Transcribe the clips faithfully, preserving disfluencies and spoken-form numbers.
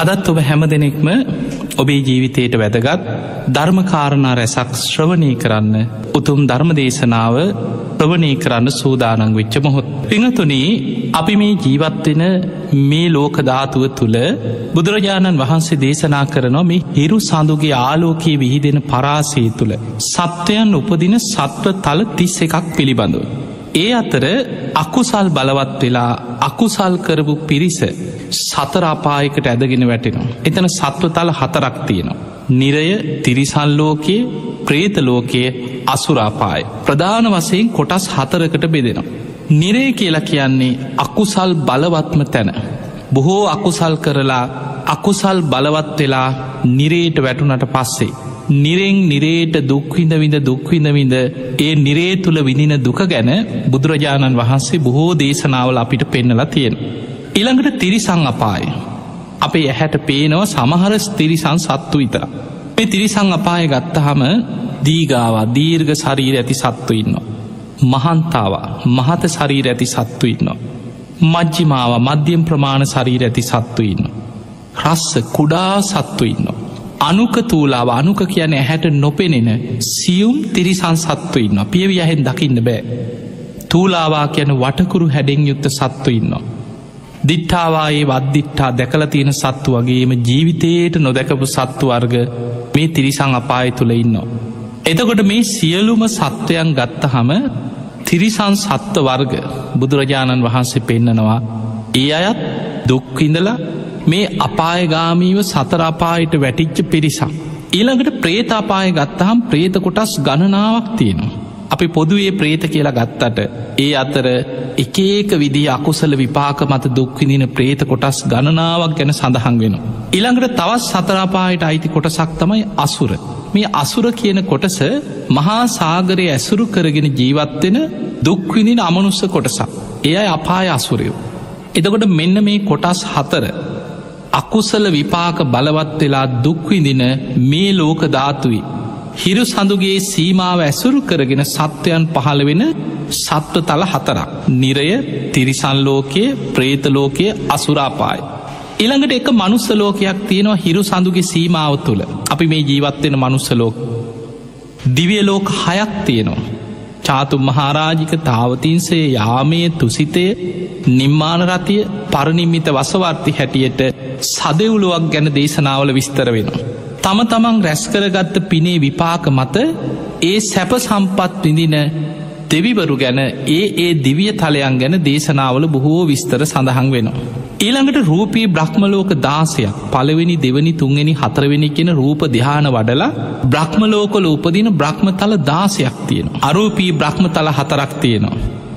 අදත් ඔබ හැම දෙනෙක්ම ඔබේ ජීවිතයට වැදගත් ධර්මකාරණා රැසක් ශ්‍රවණය කරන්න උතුම් ධර්ම දේශනාව ශ්‍රවණය කරන්න සූදානං වෙච්ච මොහොත්. පිංහතුනි, අපි මේ ජීවත්වෙන මේ ලෝක ධාතුව තුළ බුදුරජාණන් වහන්සේ දේශනා කරනවා මේ හිරු සඳුගේ ආලෝකයේ විහිදෙන පරාසය තුළ සත්වයන් උපදින සත්ව තල තිස් එකක් පිළිබඳව. ඒ අතර අකුසල් බලවත් වෙලා අකුසල් කරපු පිරිස සතර අපායකට ඇදගෙන වැටෙනවා. එතන සත්වතල හතරක් තියෙනවා. නිරය, තිරිසන් ලෝකයේ, ප්‍රේත ලෝකයේ, අසුරාපාය. ප්‍රධාන වශයෙන් කොටස් හතරකට බෙදෙනවා. නිරය කියලා කියන්නේ අකුසල් බලවත්ම තැන. බොහෝ අකුසල් කරලා අකුසල් බලවත් වෙලා නිරේට වැටුනට පස්සේ නිරෙන් නිරේට දුක්විඳ විඳ දුක්විඳ විඳ ඒ නිරේ තුළ විඳින දුක ගැන බුදුරජාණන් වහන්සේ බොහෝ දේශනාවල අපිට පෙන්නලා තියෙන. ඊළඟට තිරිසං අපාය. අපේ ඇහැට පේනව සමහර තිරිසං සත්තු විතර. මේ තිරිසං අපාය ගත්තහම දීගාවා දීර්ඝ ශරීර ඇති සත්තු ඉන්නවා. මහන්තාවා මහත ශරීර ඇති සත්තු ඉන්නවා. මජ්ජිමාව මධ්‍යම ප්‍රමාණ ශරීර ඇති සත්තු ඉන්නවා. රස්ස කුඩා සත්තු ඉන්නවා. අනුක තූලාව අනුක කියන ඇහැට නොපෙනෙන සියුම් තිරිසන් සත්තු ඉන්නවා. පියවි ඇහෙන් දකින්න බෑ. තූලාවා කියන වටකුරු හැඩෙන් යුක්ත සත්තු ඉන්නවා. දිට්ඨාවායේ වද්දිට්ඨා දැකලා තියෙන සත්තු වගේම ජීවිතේට නොදැකපු සත්තු වර්ග මේ තිරිසං අපාය තුල ඉන්නවා. එතකොට මේ සියලුම සත්වයන් ගත්තහම තිරිසන් සත්ත්ව වර්ග බුදුරජාණන් වහන්සේ පෙන්නනවා ඒ අයත් දුක් විඳලා මේ අපායගාමීව සතර අපායට වැටිච්ච පිරිසක්. ඊළඟට ප්‍රේත අපාය ගත්තහම ප්‍රේත කොටස් ගණනාවක් තියෙනවා. අපි පොදුවේ ප්‍රේත කියලා ගත්තට ඒ අතර එක එක විදිහ අකුසල විපාක මත දුක් විඳින ප්‍රේත කොටස් ගණනාවක් ගැන සඳහන් වෙනවා. ඊළඟට තවත් සතර අපායට අයිති කොටසක් තමයි අසුර. මේ අසුර කියන කොටස මහා සාගරය ඇසුරු කරගෙන ජීවත් වෙන දුක් විඳින අමනුෂ්‍ය කොටසක්. ඒ අය අපාය අසුරයෝ. එතකොට මෙන්න මේ කොටස් හතර අකුසල විපාක බලවත් වෙලා දුක් විඳින මේ ලෝක ධාතුවේ හිරු සඳුගේ සීමාව ඇසුරු කරගෙන සත්වයන් පහළ වෙන සත්ව තල හතරක්. නිරය, තිරිසන් ලෝකයේ, ප්‍රේත ලෝකයේ, අසුරාපාය. ඊළඟට එක මනුස්ස ලෝකයක් තියෙනවා හිරු සඳුගේ සීමාව තුළ. අපි මේ ජීවත් වෙන මනුස්ස ලෝක. දිව්‍ය ලෝක හයක් තියෙනවා. චාතු මහරජික, තාවතින්සේ, යාමයේ, තුසිතය, නිම්මාන රතිය, පරිනිම්මිත වසවර්ති හැටියට සදෙව්ලොවක් ගැන දේශනාවල විස්තර වෙනවා. තම තමන් රැස් කරගත්ත පිනේ විපාක මත ඒ සැප සම්පත් විඳින දෙවිවරු ගැන ඒ ඒ දිව්‍ය තලයන් ගැන දේශනාවල බොහෝ විස්තර සඳහන් වෙනවා. ඊළඟට රූපී බ්‍රහ්මලෝක දාසයක් පළවෙනි දෙවනි තුන්වෙනි හතරවෙනි කියන රූප ධ්‍යාන වඩලා බ්‍රහ්මලෝකවල උපදින බ්‍රහ්මතල දාසයක් තියෙනවා. අරූපී බ්‍රහ්මතල හතරක් තියෙනවා.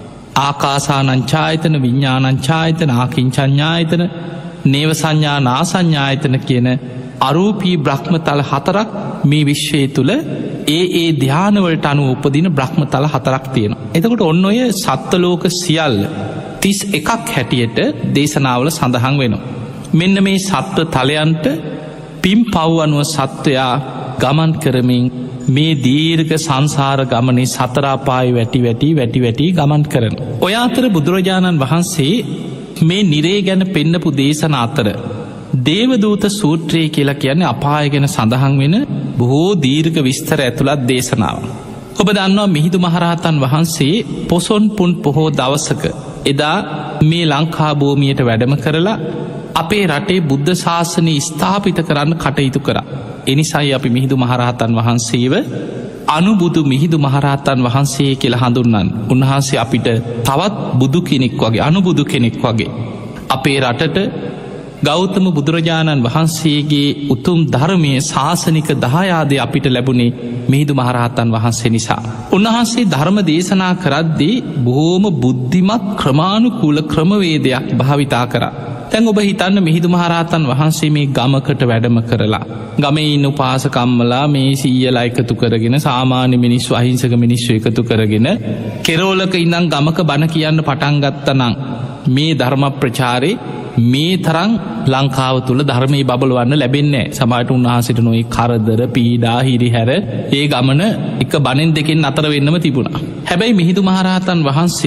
ආකාසානංචායතන, විඤ්ඤාණංචායතන, ආකින්චඤ්ඤායතන, නේව සංඥා නාසඤ්ඤායතන කියන අරූපී බ්‍රහ්මතල හතරක් මේ විශ්වය තුළ ඒ ඒ ධ්‍යානවලට අනුව උපදින බ්‍රහ්මතල හතරක් තියෙනවා. එතකොට ඔන්න ඔය සත්ත්වලෝක සියල්ල තිස් එකක් හැටියට දේශනාවල සඳහන් වෙනවා. මෙන්න මේ සත්ව තලයන්ට පින් පව් අනුව සත්වයා ගමන් කරමින් මේ දීර්ඝ සංසාර ගමනේ සතර අපාය වැටි වැටි වැටි වැටි ගමන් කරන. ඔය අතර බුදුරජාණන් වහන්සේ මේ නිරේ ගැන පෙන්නපු දේශන අතර දේවදූත සූත්‍රය කියලා කියන්නේ අපාය ගැන සඳහන් වෙන බොහෝ දීර්ඝ විස්තර ඇතුළත් දේශනාව. ඔබ දන්නවා මිහිඳු මහරහතන් වහන්සේ පොසොන් පුන් පොහෝ දවසක එදා මේ ලංකා භූමියට වැඩම කරලා අපේ රටේ බුද්ධ ශාසනය ස්ථාපිත කරන්න කටයුතු කරා. එනිසායි අපි මිහිඳු මහරහතන් වහන්සේව අනුබුදු මිහිඳු මහරහතන් වහන්සේ කියලා හඳුන්වන්නේ. උන්වහන්සේ අපිට තවත් බුදු කෙනෙක් වගේ, අනුබුදු කෙනෙක් වගේ. අපේ රටට ගෞතම බුදුරජාණන් වහන්සේගේ උතුම් ධර්මයේ ශාසනික දායාදය අපිට ලැබුණේ මිහිඳු මහරහතන් වහන්සේ නිසා. උන්වහන්සේ ධර්ම දේශනා කරද්දී බොහෝම බුද්ධිමත් ක්‍රමානුකූල ක්‍රමවේදයක් භාවිතා කරා. දැන් ඔබ හිතන්න මිහිඳු මහරහතන් වහන්සේ මේ ගමකට වැඩම කරලා ගමේ ඉන්න උපාසකම්මලා මේ සීයලා එකතු කරගෙන සාමාන්‍ය මිනිස්සු අහිංසක මිනිස්සු එකතු කරගෙන කෙරෝලක ඉඳන් ගමක බණ කියන්න පටන් ගත්තා නම් මේ ධර්ම ප්‍රචාරේ මේ තරම් ලංකාව තුළ ධර්මයේ බබලවන්න ලැබෙන්නේ නැහැ. සමහරට උන්වහන්සේට නොයි කරදර, පීඩා, හිරිහැර ඒ ගමන එක බණෙන් දෙකෙන් අතර වෙන්නම තිබුණා. හැබැයි මිහිඳු මහරහතන් වහන්සේ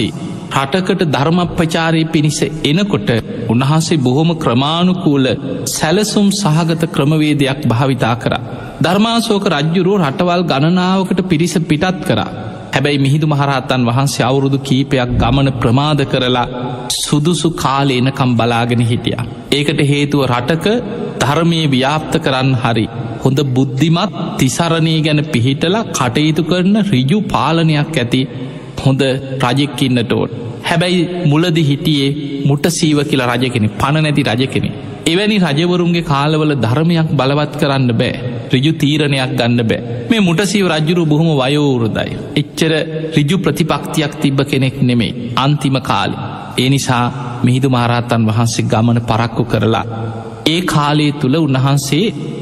රටකට ධර්මප්‍රචාරය පිණිස එනකොට උන්වහන්සේ බොහොම ක්‍රමානුකූල සැලසුම් සහගත ක්‍රමවේදයක් භාවිතා කරා. ධර්මාශෝක රජ්ජුරුව රටවල් ගණනාවකට පිරිස පිටත් කරා. හැබැයි මිහිඳු මහරහතන් වහන්සේ අවුරුදු කීපයක් ගමන ප්‍රමාද කරලා සුදුසු කාලේ එනකම් බලාගෙන හිටියා. ඒකට හේතුව රටක ධර්මයේ ව්‍යාප්ත කරන්න හරි හොඳ බුද්ධිමත් තිසරණය ගැන පිහිටලා කටයුතු කරන ඍජු පාලනයක් ඇති හොඳ රජෙක් ඉන්නට ඕන. හැබැයි මුලදි හිටියේ මුටසීව කියලා රජ කෙනෙක්, පණ නැති රජ කෙනෙක්. එවැනි රජවරුන්ගේ කාලවල ධර්මයක් බලවත් කරන්න බෑ. ඍජු තීරණයක් ගන්න බෑ. මේ මුටසීව රජුරු බොහොම වයෝවෘද්ධයි. එච්චර ඍජු ප්‍රතිපක්තියක් තිබ්බ කෙනෙක් නෙමෙයි අන්තිම කාලේ. ඒ නිසා මිහිඳු මහරහතන් වහන්සේ ගමන පරක්කු කරලා ඒ කාලයේ තුල උන්වහන්සේ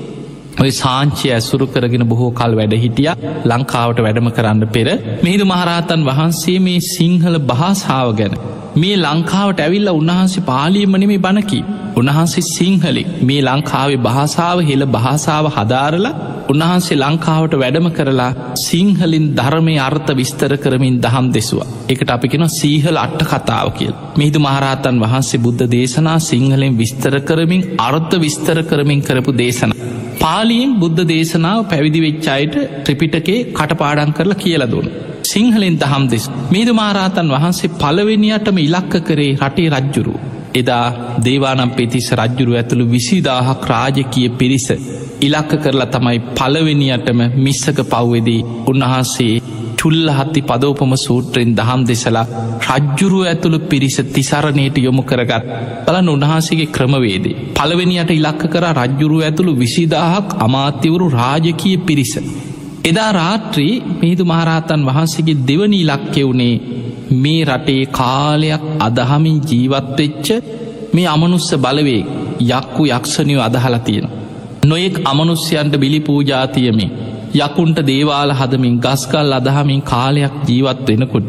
ඔය සාංචිය ඇසුරු කරගෙන බොහෝ කල් වැඩ හිටියා. ලංකාවට වැඩම කරන්න පෙර මිහිඳු මහරහතන් වහන්සේ මේ සිංහල භාෂාව ගැන මේ ලංකාවට ඇවිල්ලා උන්වහන්සේ පාලියෙන්ම නෙමෙයි බණ කී. උන්වහන්සේ සිංහලෙන් මේ ලංකාවේ භාෂාව හෙළ භාෂාව හදාරලා උන්වහන්සේ ලංකාවට වැඩම කරලා සිංහලින් ධර්මයේ අර්ථ විස්තර කරමින් දහම් දෙසුවා. ඒකට අපි කියනවා සීහල අට කතාව කියලා. මිහිඳු මහරහතන් වහන්සේ බුද්ධ දේශනා සිංහලෙන් විස්තර කරමින් අර්ථ විස්තර කරමින් කරපු දේශනා. පාලියෙන් බුද්ධ දේශනාව පැවිදි වෙච්ච අයට ත්‍රිපිටකේ කටපාඩම් කරලා කියලා දුන්නා. සිංහලෙන් දහම් දෙස. මිහිඳු මහරහතන් වහන්සේ පළවෙනියටම ඉලක්ක කරේ රටේ රජ්ජුරුව. එදා දේවානම්පියතිස්ස රජ්ජුරුව ඇතුළු විසිදාහක් රාජකීය පිරිස ඉලක්ක කරලා තමයි පළවෙනියටම මිස්සක පව්වෙදී උන්වහන්සේ චුල්ලහත්ති පදෝපම සූත්‍රයෙන් දහම් දෙසලා රජ්ජුරුව ඇතුළු පිරිස තිසරණයට යොමු කරගත්. බලන්න උන්වහන්සේගේ ක්‍රමවේදේ. පළවෙනියට ඉලක්ක කරා රජ්ජුරුව ඇතුළු විසිදාහක් අමාත්‍යවරු රාජකීය පිරිස. එදා රාත්‍රී මිහිඳු මහරහතන් වහන්සේගේ දෙවනි ඉලක්කය වුණේ මේ රටේ කාලයක් අදහමින් ජීවත්වෙච්ච මේ අමනුස්ස බලවේ යක්කු යක්ෂණයෝ අදහලා තියෙන. නොයෙක් අමනුස්්‍යයන්ට බිලි පූජාතියමින් යකුන්ට දේවාල හදමින් ගස්කල් අදහමින් කාලයක් ජීවත් වෙනකොට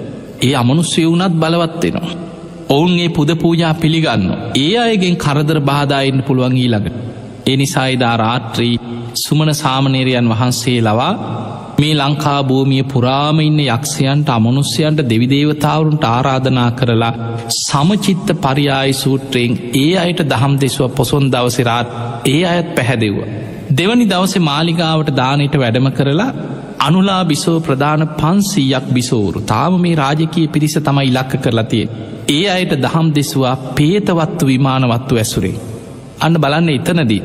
ඒ අමනුස්්‍යය වුණත් බලවත්වෙනවා. ඔවුන්ගේ පුද පූජා පිළිගන්න. ඒ අයගෙන් කරදර බාධායින්න පුළුවන් ඊළඟට. ඒ නිසා එදා රාත්‍රී සුමන සාමණේරයන් වහන්සේ ලවා මේ ලංකා භූමිය පුරාම ඉන්න යක්ෂයන්ට අමනුස්්‍යයන්ට දෙවිදේවතාවරුන්ට ආරාධනා කරලා සමචිත්ත පරියාය සූත්‍රයෙන් ඒ අයට දහම් දෙසුව පොසොන් දවසරාත් ඒ අයත් පැහැදෙව්ව. දෙවනි දවසේ මාලිගාවට දානයට වැඩම කරලා අනුලා බිසෝ ප්‍රධාන පන්සීයක් බිසෝරු තාම මේ රාජකීය පිරිස තමයි ඉලක්ක කරලා තියෙන්නේ. ඒ අයට දහම් දෙසුවා පේතවත්තු විමානවත්තු ඇසුරේ. අන්න බලන්න එතනදී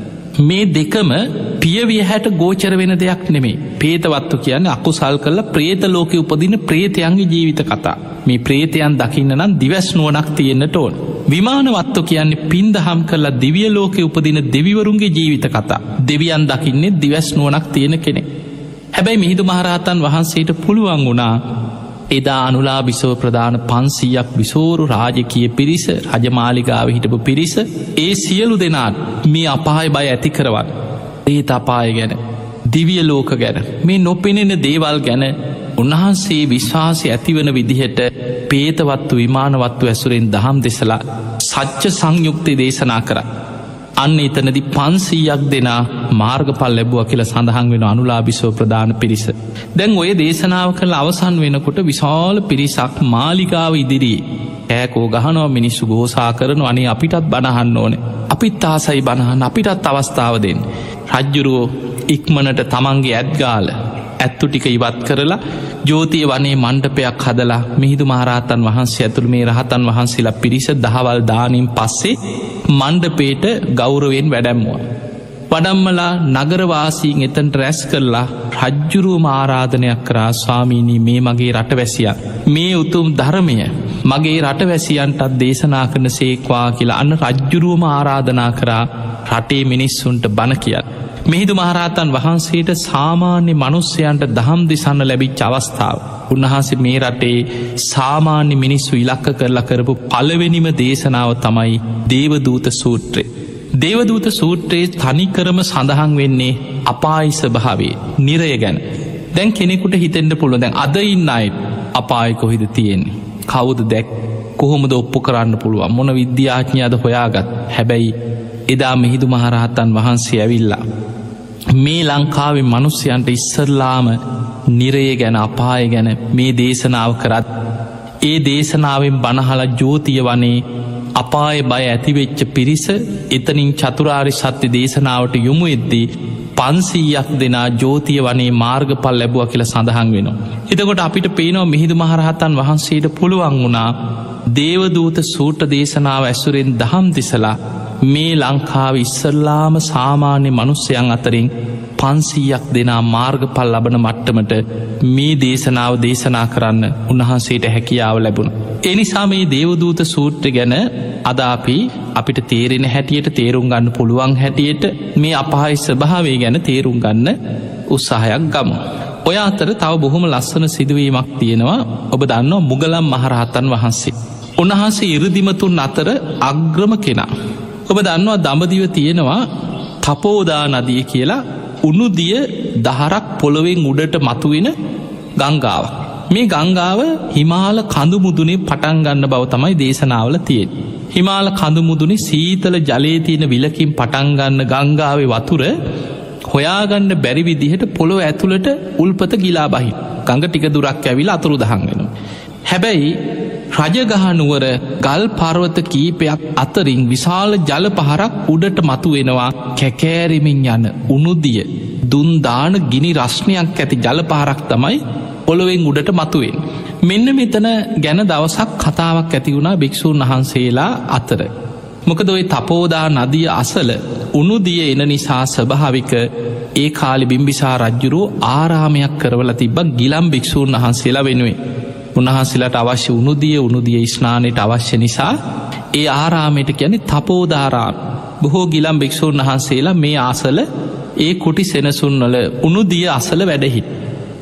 මේ දෙකම පියවිය හැට ගෝචර වෙන දෙයක් නෙමේ. පේතවත්තු කියන්නේ අකුසල් කරලා ප්‍රේත ලෝකෙ උපදින ප්‍රේතයන්ගේ ජීවිත කතා. මේ ප්‍රේතයන් දකින්න නම් දිවැස් නුවණක් තියෙන්නට ඕන. විමානවත්තු කියන්නේ පින්දහම් කරලා දිව්‍ය ලෝකෙ උපදින දෙවිවරුන්ගේ ජීවිත කතා. දෙවියන් දකින්නේ දිවැස් නුවණක් තියෙන කෙනෙක්. හැබැයි මිහිඳු මහරහතන් වහන්සේට පුළුවන් වුණා එදා අනුලා බිසෝ ප්‍රධාන පන්සීයක් විසෝරු රාජකීය පිරිස රජමාලිගාව හිටපු පිරිස ඒ සියලු දෙනාට මේ අපාය බය ඇති කරවන්න. ඒත් අපාය ගැන දිවිය ලෝක ගැන මේ නොපෙනෙන දේවල් ගැන උන්වහන්සේ විශ්වාසය ඇතිවන විදිහට පේතවත්තු විමානවත්තු ඇසුරෙන් දහම් දෙසලා සච්ච සංයුක්තය දේශනා කර. අන්න එතනදි පන්සීයක් දෙනා මාර්ගපල් ලැබුව කියලා සඳහන් වෙන අනුලාබිසෝ ප්‍රධාන පිරිස. දැන් ඔය දේශනාව කළ අවසන් වෙනකොට විශාල පිරිසක් මාලිගාව ඉදිරියේ ඈකෝ ගහනවා මිනිස්සු ගෝසා කරන අනේ අපිටත් බණහන්න ඕනේ. අපිත් ආසයි බණහන්න අපිටත් අවස්ථාව දෙන්න. රජ්ජුරුවෝ ඉක්මනට තමන්ගේ ඇත්ගාල ඇත්තු ටික ඉවත් කරලා ජෝතිය වනේ මණ්ඩපයක් හදලා මිහිඳු මහරහතන් වහන්සේ ඇතුළු මේ රහතන් වහන්සේලා පිරිස දහවල් දානින් පස්සේ මණ්ඩපේට ගෞරවයෙන් වැඩැම්මුවා. වඩම්මලා නගරවාසීන් එතන්ට රැස් කරලා රජ්ජුරුවම ආරාධනයක් කරා ස්වාමීනී මේ මගේ රටවැසියන් මේ උතුම් ධර්මය මගේ රටවැසියන්ටත් දේශනා කරන සේක්වා කියලා අන්න රජ්ජුරුවම ආරාධනා කරා රටේ මිනිස්සුන්ට බණ කියන්න. මිහිඳු මහරහතන් වහන්සේට සාමාන්‍ය මනුස්සයන්ට දහම් දෙසන්න ලැබිච්ච අවස්ථාව. උන්වහන්සේ මේ රටේ සාමාන්‍ය මිනිස්සු ඉලක්ක කරලා කරපු පළවෙනිම දේශනාව තමයි දේවදූත සූත්‍රය. දේවදූත සූත්‍රයේ තනිකරම සඳහන් වෙන්නේ අපායි ස්වභාවයේ නිරය ගැන. දැන් කෙනෙකුට හිතෙන්න පුළුවන් දැන් අද ඉන්න අයට අපායි කොහෙද තියෙන්නේ? කවුද දැක්? කොහොමද ඔප්පු කරන්න පුළුවන්? මොන විද්‍යාඥයාද හොයාගත්? හැබැයි එදා මිහිඳු මහරහතන් වහන්සේ ඇවිල්ලා මේ ලංකාවේ මිනිස්සයන්ට ඉස්සරලාම නිරය ගැන අපාය ගැන මේ දේශනාව කරත් ඒ දේශනාවෙන් බණහල ජෝතිය වනේ අපාය බය ඇතිවෙච්ච පිරිස එතනින් චතුරාරි සත්‍ය දේශනාවට යොමු එද්දී පන්සීයක් දෙනා ජෝතිය වනේ මාර්ගඵල ලැබුවා කියලා සඳහන් වෙනවා. එතකොට අපිට පේනවා මිහිඳු මහරහතන් වහන්සේට පුළුවන් වුණා දේවදූත සූත්‍ර දේශනාව ඇසුරෙන් දහම් දෙසලා මේ ලංකාව ඉස්සල්ලාම සාමාන්‍ය මනුස්සයන් අතරින් පන්සීයක් දෙනා මාර්ගඵල ලබන මට්ටමට මේ දේශනාව දේශනා කරන්න උන්වහන්සේට හැකියාව ලැබුණ. එනිසා මේ දේවදූත සූත්‍ර ගැන අද අපි අපිට තේරෙන හැටියට තේරුම් ගන්න පුළුවන් හැටියට මේ අපාය ස්වභාවය ගැන තේරුම් ගන්න උත්සාහයක් ගමු. ඔය අතර තව බොහොම ලස්සන සිදුවීමක් තියෙනවා. ඔබ දන්නවා මුගලන් මහරහතන් වහන්සේ. උන්වහන්සේ ඉරිදිමතුන් අතර අග්‍රම කෙනා. ඔබ දන්නවා දඹදිව තියෙනවා තපෝදා නදිය කියලා උණුදිය දහරක් පොළොවෙන් උඩට මතුවෙන ගංගාවක්. මේ ගංගාව හිමාල කඳුමුදුනේ පටන් ගන්න බව තමයි දේශනාවල තියෙන්නේ. හිමාල කඳුමුදුනේ සීතල ජලයේ තියෙන විලකින් පටන් ගන්න ගංගාවේ වතුර හොයාගන්න බැරි විදිහට පොළොව ඇතුළට උල්පත ගිලා බහින. ගඟ ටික දුරක් ඇවිල්ලා අතුරුදහන් වෙනවා. හැබැයි රජගහ නුවර ගල් පර්වත කීපයක් අතරින් විශාල ජල පහරක් උඩට මතුවෙනවා. කැකෑරෙමින් යන උණුදිය දුන් දාන ගිනි රස්නයක් ඇති ජල පහරක් තමයි පොළොවෙන් උඩට මතුවෙන්. මෙන්න මෙතන ගැන දවසක් කතාවක් ඇති වුණා භික්ෂූන් වහන්සේලා අතර. මොකද ඔය තපෝදා නදිය අසල උණුදිය එන නිසා ස්වභාවික ඒ කාලේ බිම්බිසාර රජුරෝ ආරාමයක් කරවලා තිබ්බ ගිලම් භික්ෂූන් වහන්සේලා වෙනුවෙන්. උන්වහන්සේලාට අවශ්‍ය උණුදිය උණුදිය ස්නානයට අවශ්‍ය නිසා ඒ ආරාමයට කියන්නේ තපෝදාරාම. බොහෝ ගිලම් භික්ෂූන් වහන්සේලා මේ ආසල ඒ කුටි සෙනසුන් වල උණුදිය අසල වැඩ හිටියා.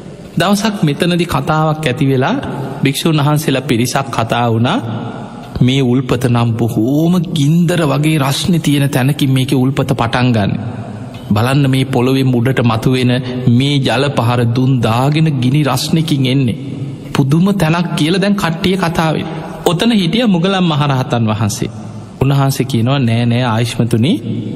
දවසක් මෙතනදි කතාවක් ඇති වෙලා භික්ෂූන් වහන්සේලා පිරිසක් කතා වුණා මේ උල්පත නම් බොහෝම ගින්දර වගේ රස්නේ තියෙන තැනකින් මේකේ උල්පත පටන් ගන්න. බලන්න මේ පොළොවෙන් උඩට මතුවෙන මේ ජල පහර දුන් දාගෙන ගිනි රස්නකින් එන්නේ. පුදුම තැනක් කියලා දැන් කට්ටිය කතා වෙන්නේ. ඔතන හිටිය මුගලන් මහරහතන් වහන්සේ. උන්වහන්සේ කියනවා නෑ නෑ ආයුෂ්මතුනි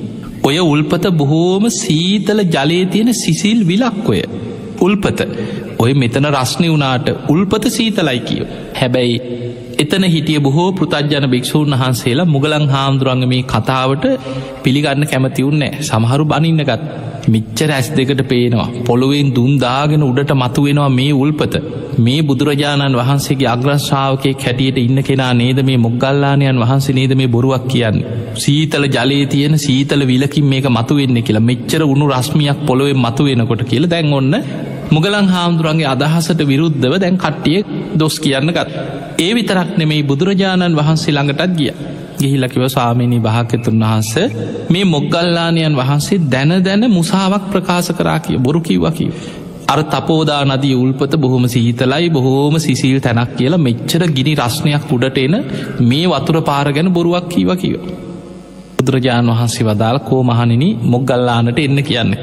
ඔය උල්පත බොහෝම සීතල ජලයේ තියෙන සිසිල් විලක් ඔය. උල්පත ඔය මෙතන රස්නේ වුණාට උල්පත සීතලයි කියෝ. හැබැයි එතන හිටිය බොහෝ පෘතජ්ජන භික්ෂූන් වහන්සේලා මුගලන් හාමුදුරුවන්ගේ මේ කතාවට පිළිගන්න කැමති වුණේ නැහැ. සමහරු බනින්න ගත්තා. මෙච්චර ඇස් දෙකට පේනවා පොළොවෙන් දුන් දාගෙන උඩට මතුවෙනවා මේ උල්පත. මේ බුදුරජාණන් වහන්සේගේ අග්‍ර ශ්‍රාවකයෙක් හැටියට ඉන්න කෙනා නේද මේ මොග්ගල්ලාණන් වහන්සේ නේද මේ බොරුවක් කියන්නේ. සීතල ජලයේ තියෙන සීතල විලකින් මේක මතුවෙන්නේ කියලා. මෙච්චර උණු රශ්මියක් පොළොවෙන් මතුවෙනකොට කියලා දැන් ඔන්න මුගලන් හාමුදුරුවන්ගේ අදහසට විරුද්ධව දැන් කට්ටිය දොස් කියන්න ගත්තා. ඒ විතරක් නෙමෙයි බුදුරජාණන් වහන්සේ ළඟටත් ගියා. ගිහිල්ලා කිව්වා ස්වාමීනි භාග්‍යතුන් වහන්සේ මේ මොග්ගල්ලාණන් වහන්සේ දැන දැන මුසාවක් ප්‍රකාශ කරා කිය බොරු කිව්වා කිව්වා. අර තපෝදා නදිය උල්පත බොහොම සීතලයි බොහොම සිසිල් තැනක් කියලා මෙච්චර ගිනි රස්නයක් උඩට එන මේ වතුර පාර ගැන බොරුවක් කිව්වා කිව්වා. බුදුරජාණන් වහන්සේ වදාළ කෝ මහණෙනි මොග්ගල්ලාණට එන්න කියන්නේ.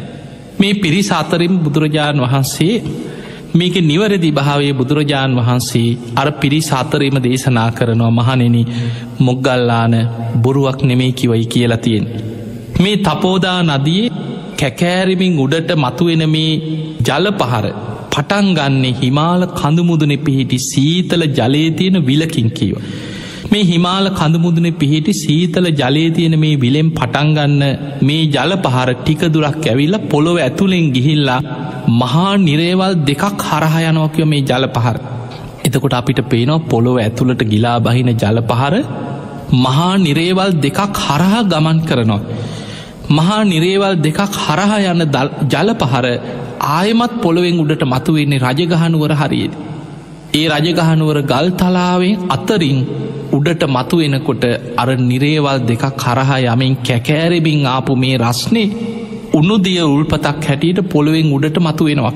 මේ පිරිස අතරින් බුදුරජාණන් වහන්සේ මේක නිවැරදි භාවයේ බුදුරජාණන් වහන්සේ අර පිරිස අතරින්ම දේශනා කරනවා මහණෙනි මොග්ගල්ලාන බොරුවක් නෙමෙයි කිවයි කියලා තියෙන්නේ. මේ තපෝදා නදියේ කැකෑරෙමින් උඩට මතුවෙන මේ ජල පහර පටන් ගන්නේ හිමාල කඳුමුදුනේ පිහිටි සීතල ජලයේ තියෙන විලකින් කියව. මේ හිමාල කඳුමුදුනේ පිහිටි සීතල ජලයේ තියෙන මේ විලෙන් පටන් ගන්න මේ ජල පහර ටික දුරක් ඇවිල්ලා පොළොව ඇතුලෙන් ගිහිල්ලා මහා නිරේවල් දෙකක් හරහා යනවා කියව මේ ජල පහර. එතකොට අපිට පේනවා පොළොව ඇතුළට ගිලා බහින ජල පහර මහා නිරේවල් දෙකක් හරහා ගමන් කරනවා. මහා නිරේවල් දෙකක් හරහා යන ජල පහර ආයමත් පොළොවෙන් උඩට මතුවෙන්නේ රජගහනුවර හරියට. ඒ රජගහනුවර ගල් තලාවෙන් අතරින් උඩට මතුවෙනකොට අර නිරේවල් දෙකක් හරහා යමින් කැකෑරෙමින් ආපු මේ රස්නේ උණුදිය උල්පතක් හැටියට පොළොවෙන් උඩට මතුවෙනවා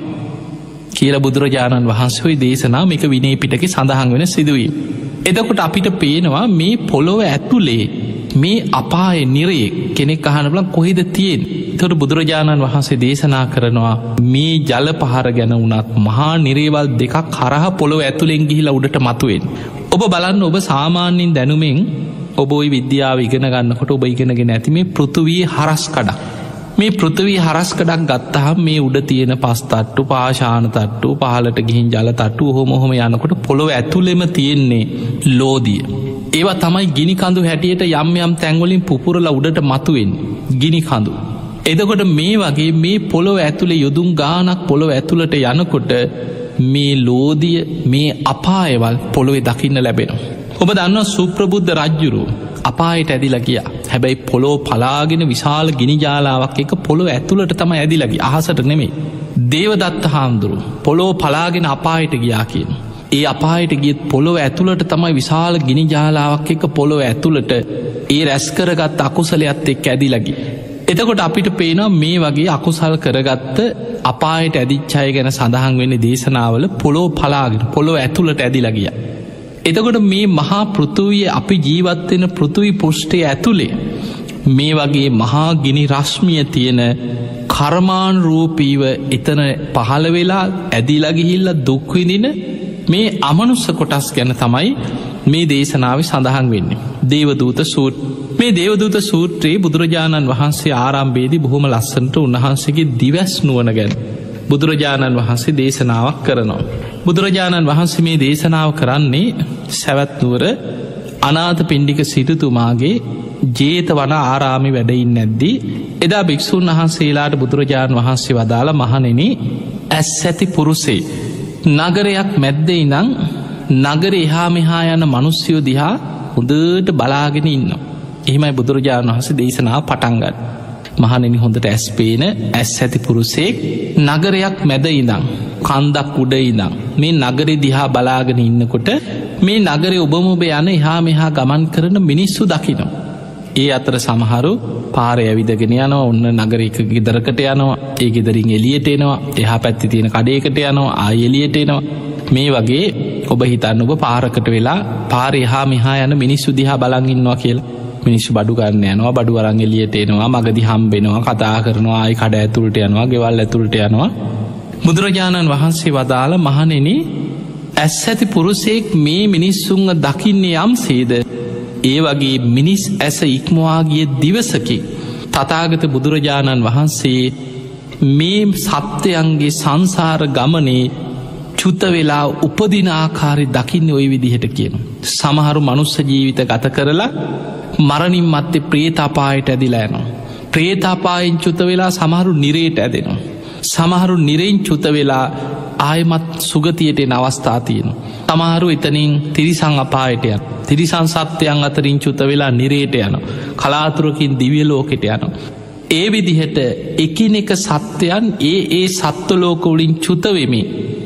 කියලා බුදුරජාණන් වහන්සේ දේශනා මේක විනය පිටකේ සඳහන් වෙන සිදුවීම. එතකොට අපිට පේනවා මේ පොළොව ඇතුලේ මේ අපායේ නිරේ කෙනෙක් අහන්න බලන් කොහෙද තියෙන්නේ? ඒතකොට බුදුරජාණන් වහන්සේ දේශනා කරනවා මේ ජල පහර ගැන වුණත් මහා නිරේවල් දෙකක් හරහා පොළොව ඇතුලෙන් ගිහිලා උඩට මතුවෙන්නේ. ඔබ බලන්න ඔබ සාමාන්‍යයෙන් දැනුමින් ඔබ ওই විද්‍යාව ඉගෙන ගන්නකොට ඔබ ඉගෙනගෙන ඇති මේ පෘථුවියේ හරස් කඩක්. මේ පෘථිවි හරස්කඩක් ගත්තහම මේ උඩ තියෙන පස් තට්ටු පාෂාණ තට්ටු පහලට ගිහින් ජල තට්ටු ඔහොම ඔහොම යනකොට පොළොව ඇතුළෙම තියෙන්නේ ලෝදිය. ඒවා තමයි ගිනි කඳු හැටියට යම් යම් තැන්වලින් පුපුරලා උඩට මතුවෙන්නේ ගිනි කඳු. එතකොට මේ වගේ මේ පොළොව ඇතුළේ යොදුන් ගානක් පොළොව ඇතුළට යනකොට මේ ලෝදිය මේ අපායවල් පොළොවේ දකින්න ලැබෙනවා. ඔබ දන්නවා සුප්‍රබුද්ධ රජ්ජුරුව අපායට ඇදිලා ගියා. හැබැයි පොළොව පලාගෙන විශාල ගිනි ජාලාවක් එක පොළොව ඇතුළට තමයි ඇදිලා ගියේ. අහසට නෙමෙයි. දේවදත්ත හාමුදුරුව පොළොව පලාගෙන අපායට ගියා කියන. ඒ අපායට ගියත් පොළොව ඇතුළට තමයි විශාල ගිනි ජාලාවක් එක පොළොව ඇතුළට ඒ රැස් කරගත් අකුසලයත් එක්ක ඇදිලා ගියේ. එතකොට අපිට පේනවා මේ වගේ අකුසල් කරගත්ත අපායට ඇදිච්ච අය ගැන සඳහන් වෙන්නේ දේශනාවල පොළොව පලාගෙන පොළොව ඇතුළට ඇදිලා ගියා. එතකොට මේ මහා පෘථුවිය අපි ජීවත් වෙන පෘථුවි පෘෂ්ඨය ඇතුලේ මේ වගේ මහා ගිනි රශ්මිය තියෙන කර්මානුරූපීව එතන පහළ වෙලා ඇදිලා ගිහිල්ලා දුක් විඳින මේ අමනුෂ්‍ය කොටස් ගැන තමයි මේ දේශනාවේ සඳහන් වෙන්නේ. දේවදූත සූත්‍රය. මේ දේවදූත සූත්‍රයේ බුදුරජාණන් වහන්සේ ආරම්භයේදී බොහොම ලස්සනට උන්වහන්සේගේ දිවස් නුවණ ගැන බුදුරජාණන් වහන්සේ දේශනාවක් කරනවා. බුදුරජාණන් වහන්සේ මේ දේශනාව කරන්නේ සැවැත් නුවර අනාථපිණ්ඩික සිටුතුමාගේ ජේතවන ආරාමේ වැඩ ඉන්නේ නැද්දී එදා භික්ෂුන් වහන්සේලාට බුදුරජාණන් වහන්සේ වදාළ මහණෙනි ඇස් ඇති පුරුෂේ නගරයක් මැද්දේ ඉඳන් නගරේ එහා මෙහා යන මිනිස්සු දිහා හොඳට බලාගෙන ඉන්නවා. එහෙමයි බුදුරජාණන් වහන්සේ දේශනාව පටන් ගන්නේ. මහණෙනි හොඳට ඇස් පේන ඇස් ඇති පුරුෂයෙක් නගරයක් මැද ඉඳන් කන්දක් උඩ ඉඳන් මේ නගරේ දිහා බලාගෙන ඉන්නකොට මේ නගරේ ඔබම ඔබ යන එහා මෙහා ගමන් කරන මිනිස්සු දකිනවා. ඒ අතර සමහරු පාරේ ඇවිදගෙන යනවා, ඔන්න නගරයක ගෙදරකට යනවා, ඒ ගෙදරින් එළියට එනවා, එහා පැත්තේ තියෙන කඩේකට යනවා, ආයෙ එළියට එනවා. මේ වගේ ඔබ හිතන්න ඔබ පාරකට වෙලා පාරේ එහා මෙහා යන මිනිස්සු දිහා බලන් ඉන්නවා කියලා. මිනිස්සු බඩු ගන්න යනවා, බඩු අරන් එළියට එනවා, මගදී හම්බෙනවා, කතා කරනවා, ආයි කඩ ඇතුළට යනවා, ගෙවල් ඇතුළට යනවා. බුදුරජාණන් වහන්සේ වදාළ මහණෙනි ඇස් ඇති පුරුෂයෙක් මේ මිනිස්සුන්ව දකින්නේ යම්සේද ඒ වගේ මිනිස් ඇස ඉක්මවා ගිය දිවසකින් තථාගත බුදුරජාණන් වහන්සේ මේ සත්‍යයන්ගේ සංසාර ගමනේ චුත වෙලා උපදින ආකාරය දකින්නේ ওই විදිහට කියනවා. සමහරු මනුස්ස ජීවිත ගත කරලා මරණින් මත්තේ ප්‍රේතාපායට ඇදිලා යනවා. ප්‍රේතාපායෙන් චුත වෙලා සමහරු නිරේට ඇදෙනවා. සමහරු නිරෙන් චුත වෙලා ආයමත් සුගතියට එන අවස්ථා තියෙනවා. සමහරු එතනින් තිරිසන් අපායට යනවා. තිරිසන් සත්වයන් අතරින් චුත වෙලා නිරේට යනවා. කලාතුරකින් දිව්‍ය ලෝකෙට යනවා. ඒ විදිහට එකිනෙක සත්වයන් ඒ ඒ සත්ව ලෝක වලින් චුත වෙමින්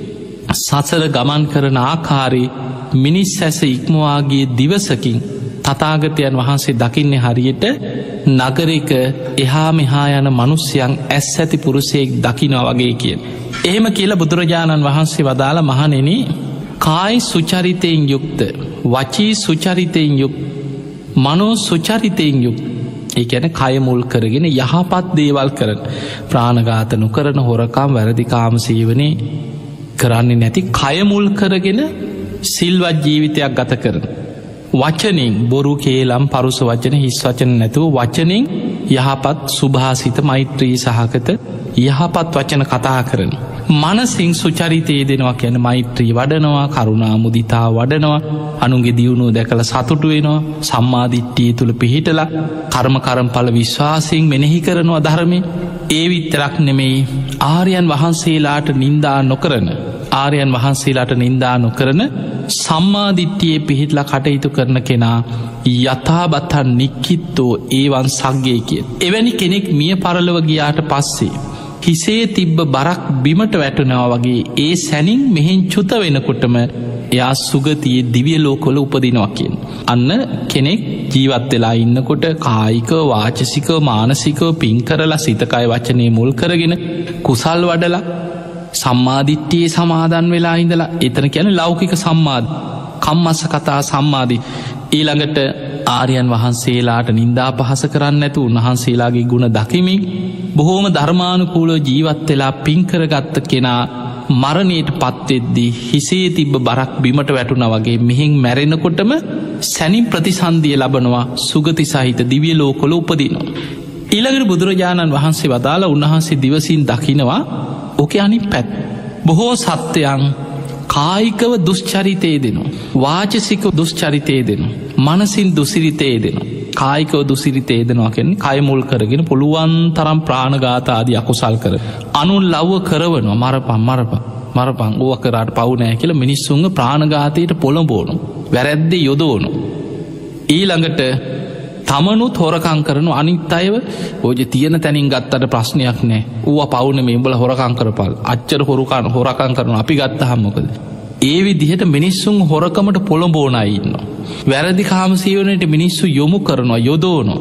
සසර ගමන් කරන ආකාරي මිනිස් ඇස ඉක්මවා ගිය දිවසකින් තථාගතයන් වහන්සේ දකින්නේ හරියට නගරයක එහා මෙහා යන මිනිස්යන් ඇස් ඇති පුරුෂයෙක් දකිනවා වගේ කියන. එහෙම කියලා බුදුරජාණන් වහන්සේ වදාළ මහණෙනි කායි සුචරිතයෙන් යුක්ත, වචී සුචරිතයෙන් යුක්ත, මනෝ සුචරිතයෙන් යුක්ත. ඒ කියන්නේ කය මුල් කරගෙන යහපත් දේවල් කරන, ප්‍රාණඝාත නොකරන, හොරකම් වැරදි කාම සේවනයේ කරන්නේ නැති කය මුල් කරගෙන සිල්වත් ජීවිතයක් ගත කරන. වචනෙන් බොරු කේලම් පරුස වචන හිස් වචන නැතුව වචනෙන් යහපත් සුභාසිත මෛත්‍රී සහගත යහපත් වචන කතා කරන. මනසින් සුචරිතයේ දෙනවා කියන මෛත්‍රී වඩනවා, කරුණා මුදිතා වඩනවා, අනුන්ගේ දියුණුව දැකලා සතුටු වෙනවා, සම්මාදිට්ඨිය තුල පිහිටලා කර්ම කර්මඵල විශ්වාසයෙන් මෙනෙහි කරනවා ධර්මයේ. ඒ විතරක් නෙමෙයි ආර්යයන් වහන්සේලාට නිඳා නොකරන, ආර්යයන් වහන්සේලාට නිඳා නොකරන සම්මාදිට්ඨියේ පිහිටලා කටයුතු කරන කෙනා යථාබතන් නික්කිත්තෝ ඒවන් සග්ගේ කිය. එවැනි කෙනෙක් මිය පරලොව ගියාට පස්සේ හිසේ තිබ්බ බරක් බිමට වැටෙනවා වගේ ඒ සැනින් මෙහෙන් චුත වෙනකොටම එයා සුගතියේ දිව්‍ය ලෝකවල උපදිනවා කියන. අන්න කෙනෙක් ජීවත් වෙලා ඉන්නකොට කායික වාචසික මානසිකව පින් කරලා සිත කය වචනේ මුල් කරගෙන කුසල් වඩලා සම්මාදිට්ඨියේ සමාදන් වෙලා ඉඳලා එතන කියන්නේ ලෞකික සම්මාද කම්මස්ස කතා සම්මාදි. ඊළඟට ආර්යයන් වහන්සේලාට නිඳා පහස කරන්නේ නැතු උන්වහන්සේලාගේ ගුණ දකිමින් බොහෝම ධර්මානුකූලව ජීවත් වෙලා පින් කරගත්ත කෙනා මරණයට පත්වෙද්දී හිසේ තිබ්බ බරක් බිමට වැටුණා වගේ මෙහෙන් මැරෙනකොටම සැනින් ප්‍රතිසන්දිය ලබනවා, සුගති සහිත දිව්‍ය ලෝකවල උපදිනවා. ඊළඟට බුදුරජාණන් වහන්සේ වදාළ උන්වහන්සේ දිවසින් දකිනවා ඕකේ අනිත් පැත්ත. බොහෝ සත්වයන් කායිකව දුෂ්චරිතයේ දෙනවා. වාචසික දුෂ්චරිතයේ දෙනවා. මනසින් දුසිරිතයේ දෙනවා. කායිකව දුසිරිතයේ දෙනවා කියන්නේ කය මුල් කරගෙන පුළුවන් තරම් ප්‍රාණඝාත ආදී අකුසල් කර. අනුන් ලව්ව කරවනවා මරපන් මරපන් මරපන් ඕවා කරාට පව් නැහැ කියලා මිනිස්සුන්ව ප්‍රාණඝාතයට පොළඹවනවා. වැරැද්දේ යොදවනවා. ඊළඟට තමනුත් හොරකම් කරනවා අනිත් අයව ඔය තියෙන තැනින් ගත්තට ප්‍රශ්නයක් නැහැ. ඌවා පව් නෙමෙයි උඹලා හොරකම් කරපල්. අච්චර හොරකම් හොරකම් කරනවා අපි ගත්තාම මොකද? ඒ විදිහට මිනිස්සුන් හොරකමට පොළඹවන අය ඉන්නවා. වැරදි කාම සීවනයට මිනිස්සු යොමු කරනවා යොදවනවා.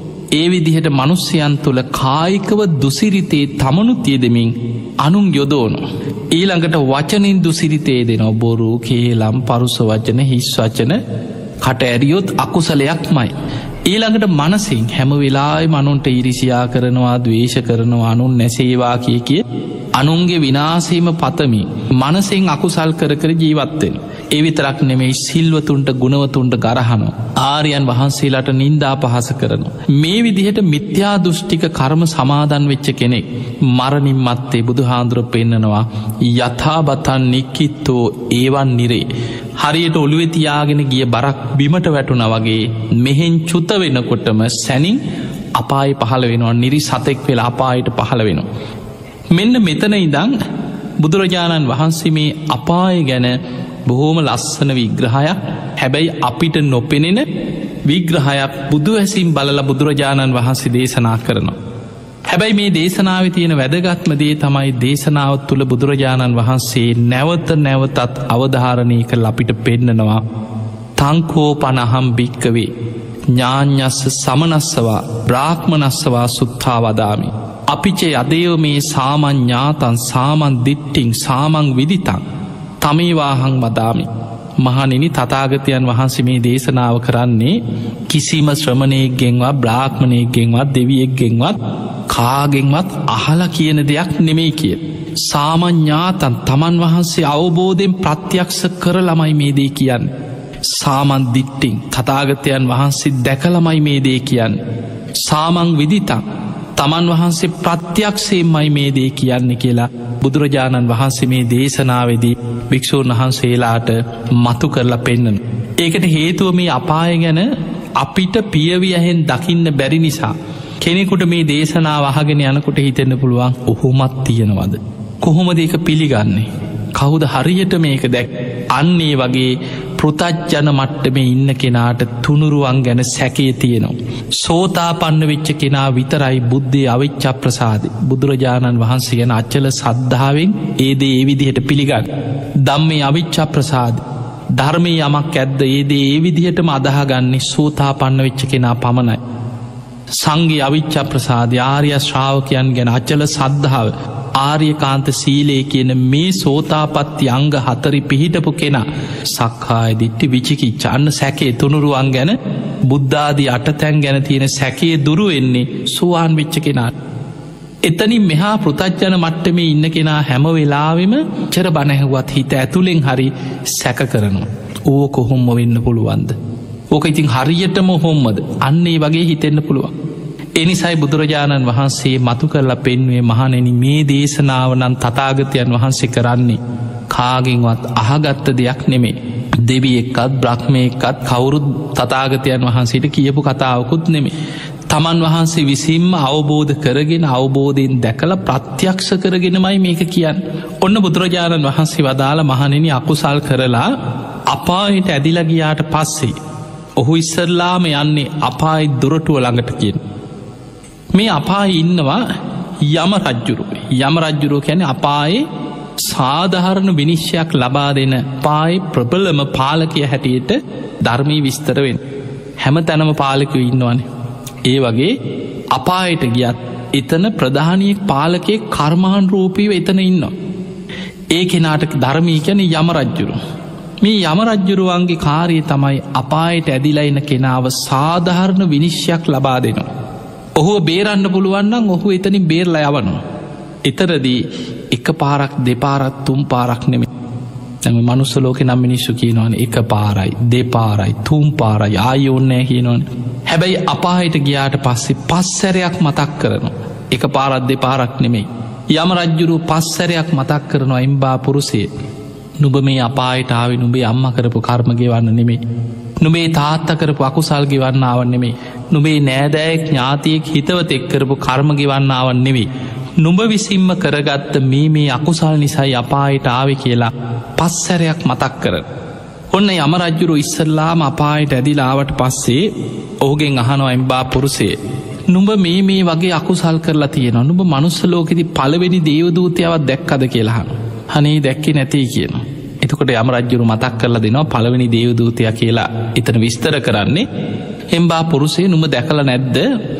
ඒ විදිහට මිනිස්යන් තුළ කායිකව දුසිරිතේ තමනුත් යෙදෙමින් අනුන් යොදවනවා. ඊළඟට වචනින් දුසිරිතේ දෙනවා. බොරු, කේලම්, පරුස වචන, හිස් වචන කට ඇරියොත් අකුසලයක්මයි. ඊළඟට මනසින් හැම වෙලාවෙම අනුන්ට ඊරිසියා කරනවා, ද්වේෂ කරනවා, අනුන් නැසේවා කිය කිය අනුන්ගේ විනාශයම පතමින් මනසින් අකුසල් කර කර ජීවත් වෙනවා. ඒ විතරක් නෙමෙයි සිල්වතුන්ට ගුණවතුන්ට ගරහනවා. ආර්යයන් වහන්සේලාට නින්දා පහස කරනවා. මේ විදිහට මිත්‍යා දෘෂ්ටික කර්ම සමාදන් වෙච්ච කෙනෙක් මරණින් මත්තේ බුදුහාඳුර පෙන්නනවා යථාබතන් නික්කිත්තෝ ඒවන් නිරේ. හරියට ඔළුවේ තියාගෙන ගිය බරක් බිමට වැටුණා වගේ මෙහෙන් චුත වෙනකොටම සැනින් අපාය පහළ වෙනවා. නිරි සතෙක් වෙලා අපායට පහළ වෙනවා. මෙන්න මෙතන ඉඳන් බුදුරජාණන් වහන්සේ මේ අපාය ගැන බොහෝම ලස්සන විග්‍රහයක්, හැබැයි අපිට නොපෙනෙන විග්‍රහයක් බුදු ඇසින් බලලා බුදුරජාණන් වහන්සේ දේශනා කරනවා. හැබැයි මේ දේශනාවේ තියෙන වැදගත්ම දේ තමයි දේශනාව තුළ බුදුරජාණන් වහන්සේ නැවත නැවතත් අවධාරණය කරලා අපිට පෙන්නනවා තංකෝ පනහම් භික්කවේ ඥාඤ්ඤස්ස සමනස්සවා බ්‍රාහ්මනස්සවා සුත්තා වදාමි. අපිච යදේව මේ සාමඤ්ඤාතං සාමන් දිට්ඨින් සාමං විදිතං තමේවාහං වදාමි. මහණෙනි තථාගතයන් වහන්සේ මේ දේශනාව කරන්නේ කිසිම ශ්‍රමණයෙක්ගෙන්වත් බ්‍රාහ්මණයෙක්ගෙන්වත් දෙවියෙක්ගෙන්වත් කාගෙන්වත් අහලා කියන දෙයක් නෙමෙයි කිය. සාමඤ්ඤාතං තමන් වහන්සේ අවබෝධයෙන් ප්‍රත්‍යක්ෂ කරලමයි මේ දේ කියන්නේ. සාමන් දිට්ඨින් තථාගතයන් වහන්සේ දැකලමයි මේ දේ කියන්නේ. සාමං විදිතං තමන් වහන්සේ ප්‍රත්‍යක්ෂයෙන්මයි මේ දේ කියන්නේ කියලා බුදුරජාණන් වහන්සේ මේ දේශනාවේදී භික්ෂූන් වහන්සේලාට මතු කරලා පෙන්නන. ඒකට හේතුව මේ අපාය ගැන අපිට පියවියහෙන් දකින්න බැරි නිසා. කෙනෙකුට මේ දේශනාව අහගෙන යනකොට හිතෙන්න පුළුවන් ඔහොමත් තියෙනවද? කොහොමද ඒක පිළිගන්නේ? කවුද හරියට මේක දැක්? අන්නේ වගේ පෘතජ්ජන මට්ටමේ ඉන්න කෙනාට තුනුරුවන් ගැන සැකේ තියෙනවා. සෝතාපන්න වෙච්ච කෙනා විතරයි බුද්ධේ අවිච්ඡප්‍රසාදේ බුදුරජාණන් වහන්සේ ගැන අචල සද්ධාවෙන් ඒ දේ ඒ විදිහට පිළිගන්න. ධම්මේ අවිච්ඡප්‍රසාදේ ධර්මයේ යමක් ඇද්ද ඒ දේ ඒ විදිහටම අදහගන්නේ සෝතාපන්න වෙච්ච කෙනා පමණයි. සංඝේ අවිච්ඡප්‍රසාදේ ආර්ය ශ්‍රාවකයන් ගැන අචල සද්ධාව ආර්යකාන්ත සීලේ කියන මේ සෝතාපට්ටි අංග හතරි පිහිටපු කෙනා සක්කාය දිට්ඨි විචිකිච්ඡා අන්න සැකේ තුනුරුවන් ගැන බුද්ධාදී අටතැන් ගැන තියෙන සැකේ දුරු වෙන්නේ සෝවාන් වෙච්ච කෙනාට. එතනින් මෙහා පෘතජ්ජන මට්ටමේ ඉන්න කෙනා හැම වෙලාවෙම චර බණ ඇහුවත් හිත ඇතුලෙන් හරි සැක කරනවා. ඕක කොහොම වෙන්න පුළුවන්ද? ඕක ඉතින් හරියටම හොම්මද? අන්න ඒ වගේ හිතෙන්න පුළුවන්. එනිසයි බුදුරජාණන් වහන්සේ මතු කරලා පෙන්වේ මහණෙනි මේ දේශනාව නම් තථාගතයන් වහන්සේ කරන්නේ කාගෙන්වත් අහගත්ත දෙයක් නෙමේ. දෙවියෙක්වත් බ්‍රහ්මයෙක්වත් කවුරුත් තථාගතයන් වහන්සේට කියපු කතාවකුත් නෙමේ. තමන් වහන්සේ විසින්ම අවබෝධ කරගෙන අවබෝධයෙන් දැකලා ප්‍රත්‍යක්ෂ කරගෙනමයි මේක කියන්නේ. ඔන්න බුදුරජාණන් වහන්සේ වදාළ මහණෙනි අකුසල් කරලා අපායට ඇදිලා ගියාට පස්සේ ඔහු ඉස්සරලාම යන්නේ අපායි දොරටුව ළඟට කියන. මේ අපායේ ඉන්නවා යම රජ්ජුරුව. යම රජ්ජුරුව කියන්නේ අපායේ සාධාරණ විනිශ්චයක් ලබා දෙන අපායේ ප්‍රබලම පාලකය හැටියට ධර්මයේ විස්තර වෙන. හැම තැනම පාලකයෝ ඉන්නවනේ. ඒ වගේ අපායට ගියත් එතන ප්‍රධානියෙක් පාලකයෙක් කර්මාන් රූපීව එතන ඉන්නවා. ඒ කෙනාට ධර්මී කියන්නේ යම රජ්ජුරුව. මේ යම රජ්ජුරුවන්ගේ කාර්යය තමයි අපායට ඇදිලා ඉන්න කෙනාව සාධාරණ විනිශ්චයක් ලබා දෙනවා. ඔහුව බේරන්න පුළුවන්නම් ඔහු එතනින් බේරලා යවනවා. එතරදී එක පාරක් දෙපාරක් තුන් පාරක් නෙමෙයි. දැන් මනුස්ස ලෝකේ නම් මිනිස්සු කියනවනේ එක පාරයි, දෙපාරයි, තුන් පාරයි ආයෙ ඕනේ නැහැ කියනවනේ. හැබැයි අපායට ගියාට පස්සේ පස් සැරයක් මතක් කරනවා. එක පාරක් දෙපාරක් නෙමෙයි. යම රජ්ජුරුව පස් සැරයක් මතක් කරනවා එම්බා පුරුෂය. නුඹ මේ අපායට ආවේ නුඹේ අම්මා කරපු කර්ම ගෙවන්න නෙමෙයි. නුඹේ තාත්තා කරපු අකුසල් ගෙවන්න ආව නෙමෙයි. නුඹේ නෑදෑයෙක් ඥාතියෙක් හිතවතෙක් කරපු කර්ම ගෙවන්න ආව නෙමෙයි. නුඹ විසින්ම කරගත්ත මේ මේ අකුසල් නිසායි අපායට ආවේ කියලා පස් සැරයක් මතක් කරන. ඔන්න යම රජ්ජුරුව ඉස්සල්ලාම අපායට ඇදිලා ආවට පස්සේ ඔහුගෙන් අහනවා එම්බා පුරුෂය, නුඹ මේ මේ වගේ අකුසල් කරලා තියෙනවා. නුඹ මනුස්ස ලෝකෙදි පළවෙනි දේවදූතයවත් දැක්කද කියලා අහනවා. අනේ දැක්කේ නැtei කියනවා. එතකොට යම රජ්ජුරුව මතක් කරලා දෙනවා පළවෙනි දේවදූතයා කියලා එතන විස්තර කරන්නේ. එම්බා පුරුෂය නුඹ දැකලා නැද්ද?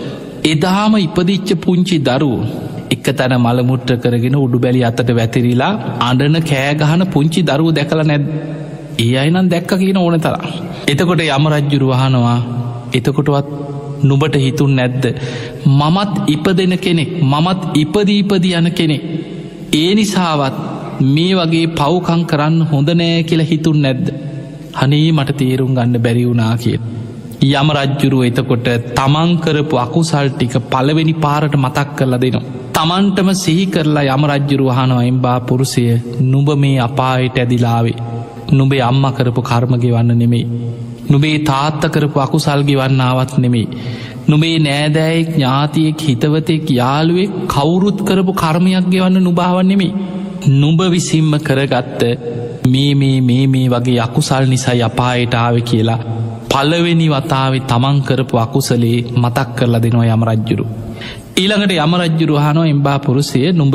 එදාම ඉපදිච්ච පුංචි දරුවෝ එක තැන මල මුට්ට කරගෙන උඩු බැලි අතට වැතිරිලා අඬන කෑ ගහන පුංචි දරුවෝ දැකලා නැද්ද? ඒ අය නම් දැක්ක කියන ඕන තරම්. එතකොට යම රජ්ජුරුව අහනවා, එතකොටවත් නුඹට හිතුන් නැද්ද මමත් ඉපදෙන කෙනෙක්, මමත් ඉපදී ඉපදී යන කෙනෙක්, ඒ නිසාවත් මේ වගේ පව්කම් කරන්න හොඳ නෑ කියලා හිතුන් නැද්ද? අනේ මට තේරුම් ගන්න බැරි වුණා කියලා. යම රජ්ජුරුව එතකොට තමන් කරපු අකුසල් ටික පළවෙනි පාරට මතක් කරලා දෙනවා. තමන්ටම සිහි කරලා යම රජ්ජුරුව අහනවා එම්බා පුරුෂය, නුඹ මේ අපායට ඇදිලා ආවේ නුඹේ අම්මා කරපු කර්ම ගෙවන්න නෙමෙයි. නුඹේ තාත්තා කරපු අකුසල් ගෙවන්න ආවත් නෙමෙයි. නුඹේ නෑදෑයෙක් ඥාතියෙක් හිතවතෙක් යාළුවෙක් කවුරුත් කරපු කර්මයක් ගෙවන්න නුඹ ආව නෙමෙයි. නුඹ විසින්ම කරගත්ත මේ මේ මේ මේ වගේ අකුසල් නිසායි අපායට ආවේ කියලා පළවෙනි වතාවේ තමන් කරපු අකුසලේ මතක් කරලා දෙනවා යම රජ්ජුරුව. ඊළඟට යම රජ්ජුරුව අහනවා එම්බා පුරුෂය, නුඹ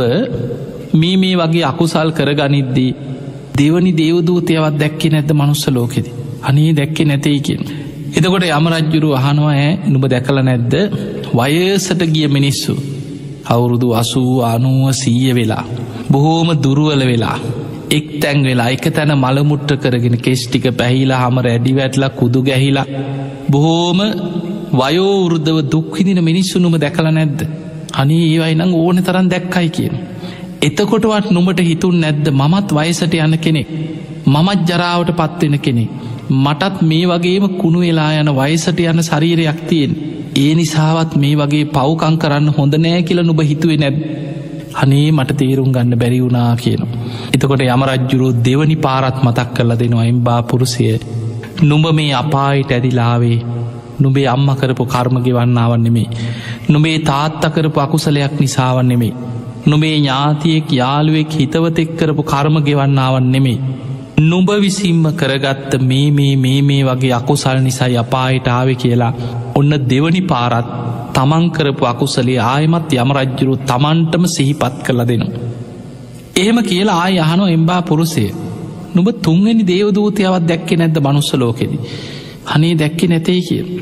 මේ මේ වගේ අකුසල් කරගනිද්දී දෙවනි දේවදූතයවත් දැක්කේ නැද්ද මනුස්ස ලෝකෙදි? අනේ දැක්කේ නැtei කියන. එතකොට යම රජ්ජුරුව අහනවා ඈ නුඹ දැකලා නැද්ද වයසට ගිය මිනිස්සු අවුරුදු අසූ අනූව සීය වෙලා බොහෝම දුර්වල වෙලා එක් තැන් වෙලා එක තැන මල මුට්ට කරගෙන කෙස් ටික පැහිලා හැම රැඩි වැටලා කුදු ගැහිලා බොහෝම වයෝ වෘද්ධව දුක් විඳින මිනිස්සු නුඹ දැකලා නැද්ද? අනේ ඒවයි නම් ඕන තරම් දැක්කයි කියන. එතකොටවත් නුඹට හිතුන් නැද්ද මමත් වයසට යන කෙනෙක්, මමත් ජරාවට පත්වෙන කෙනෙක්, මටත් මේ වගේම කුණු වෙලා යන වයසට යන ශරීරයක් තියෙන, ඒ නිසාවත් මේ වගේ පව්කම් කරන්න හොඳ නෑ කියලා නුඹ හිතුවේ නැද්ද? අනේ මට තේරුම් ගන්න බැරි වුණා කියනවා. එතකොට යම රජ්ජුරුව දෙවනි පාරත් මතක් කරලා දෙනවා එම්බා පුරුෂය, නුඹ මේ අපායට ඇදිලා ආවේ නුඹේ අම්මා කරපු කර්ම ගෙවන්න ආව නෙමෙයි. නුඹේ තාත්තා කරපු අකුසලයක් නිසාව නෙමෙයි. නුඹේ ඥාතියෙක් යාළුවෙක් හිතවතෙක් කරපු කර්ම ගෙවන්න ආව නෙමෙයි. නුඹ විසින්ම කරගත්ත මේ මේ මේ මේ වගේ අකුසල් නිසායි අපායට ආවේ කියලා ඔන්න දෙවනි පාරත් තමන් කරපු අකුසලේ ආයෙමත් යම රජ්ජුරුව තමන්ටම සිහිපත් කරලා දෙනවා. එහෙම කියලා ආයෙ අහනවා එම්බා පුරුෂය, නුඹ තුන්වෙනි දේවදූතයවත් දැක්කේ නැද්ද මනුස්ස ලෝකෙදි? අනේ දැක්කේ නැtei කියලා.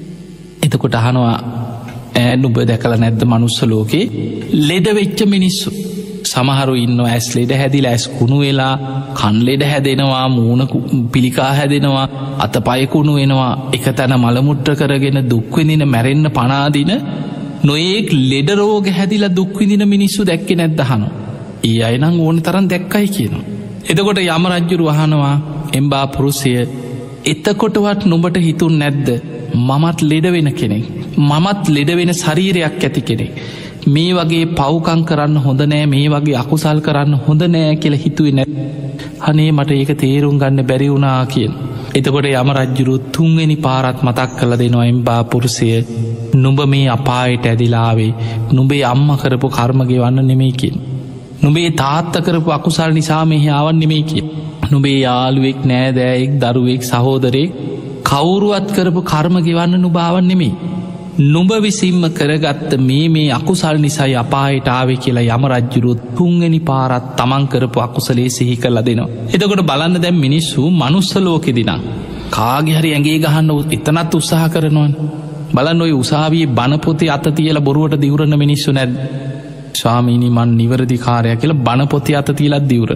එතකොට අහනවා ඈ නුඹ දැකලා නැද්ද මනුස්ස ලෝකේ ලෙඩ වෙච්ච මිනිස්සු? සමහරු ඉන්නවා ඇස් ලෙඩ හැදිලා ඇස් කුණු වෙලා, කන් ලෙඩ හැදෙනවා, මූණ පිළිකා හැදෙනවා, අතපය කුණු වෙනවා, එක තැන මල මුට්ට කරගෙන දුක් විඳින මැරෙන්න පණ අදින නොයේක් ලෙඩ රෝග හැදිලා දුක් විඳින මිනිස්සු දැක්කේ නැද්ද අහනවා. ඊ අය නම් ඕන තරම් දැක්කයි කියනවා. එතකොට යම රජ්ජුරුව අහනවා එම්බා පුරුෂය, එතකොටවත් නුඹට හිතුන් නැද්ද මමත් ලෙඩ වෙන කෙනෙක්, මමත් ලෙඩ වෙන ශරීරයක් ඇති කෙනෙක්, මේ වගේ පව්කම් කරන්න හොඳ නෑ, මේ වගේ අකුසල් කරන්න හොඳ නෑ කියලා හිතුවේ නැද්ද? අනේ මට ඒක තේරුම් ගන්න බැරි වුණා කියන. එතකොට යම රජ්ජුරුව තුන්වෙනි පාරත් මතක් කරලා දෙනවා එම්බා පුරුෂය, නුඹ මේ අපායට ඇදිලා ආවේ නුඹේ අම්මා කරපු කර්ම ගෙවන්න නෙමෙයි කියන. නුඹේ තාත්තා කරපු අකුසල් නිසා මෙහි ආවන් නෙමෙයි කියන. නුඹේ යාළුවෙක් නෑදෑයෙක් දරුවෙක් සහෝදරයෙක් කවුරුවත් කරපු කර්ම ගෙවන්න නුඹ ආවන් නෙමෙයි. නුඹ විසින්ම කරගත්ත මේ මේ අකුසල් නිසායි අපායට ආවේ කියලා යම රජ්ජුරුව තුන්වෙනි පාරත් තමන් කරපු අකුසලේ සිහි කරලා දෙනවා. එතකොට බලන්න දැන් මිනිස්සු මනුස්ස ලෝකෙදී නම් කාගේ හරි ඇඟේ ගහන්න එතනත් උත්සාහ කරනවනේ. බලන්න ඔය උසාවියේ බණ පොතේ අත තියලා බොරුවට දිවුරන මිනිස්සු නැද්ද? ස්වාමීනි මන් නිවැරදි කාර්යය කියලා බණ පොතේ අත තියලා දිවුරන.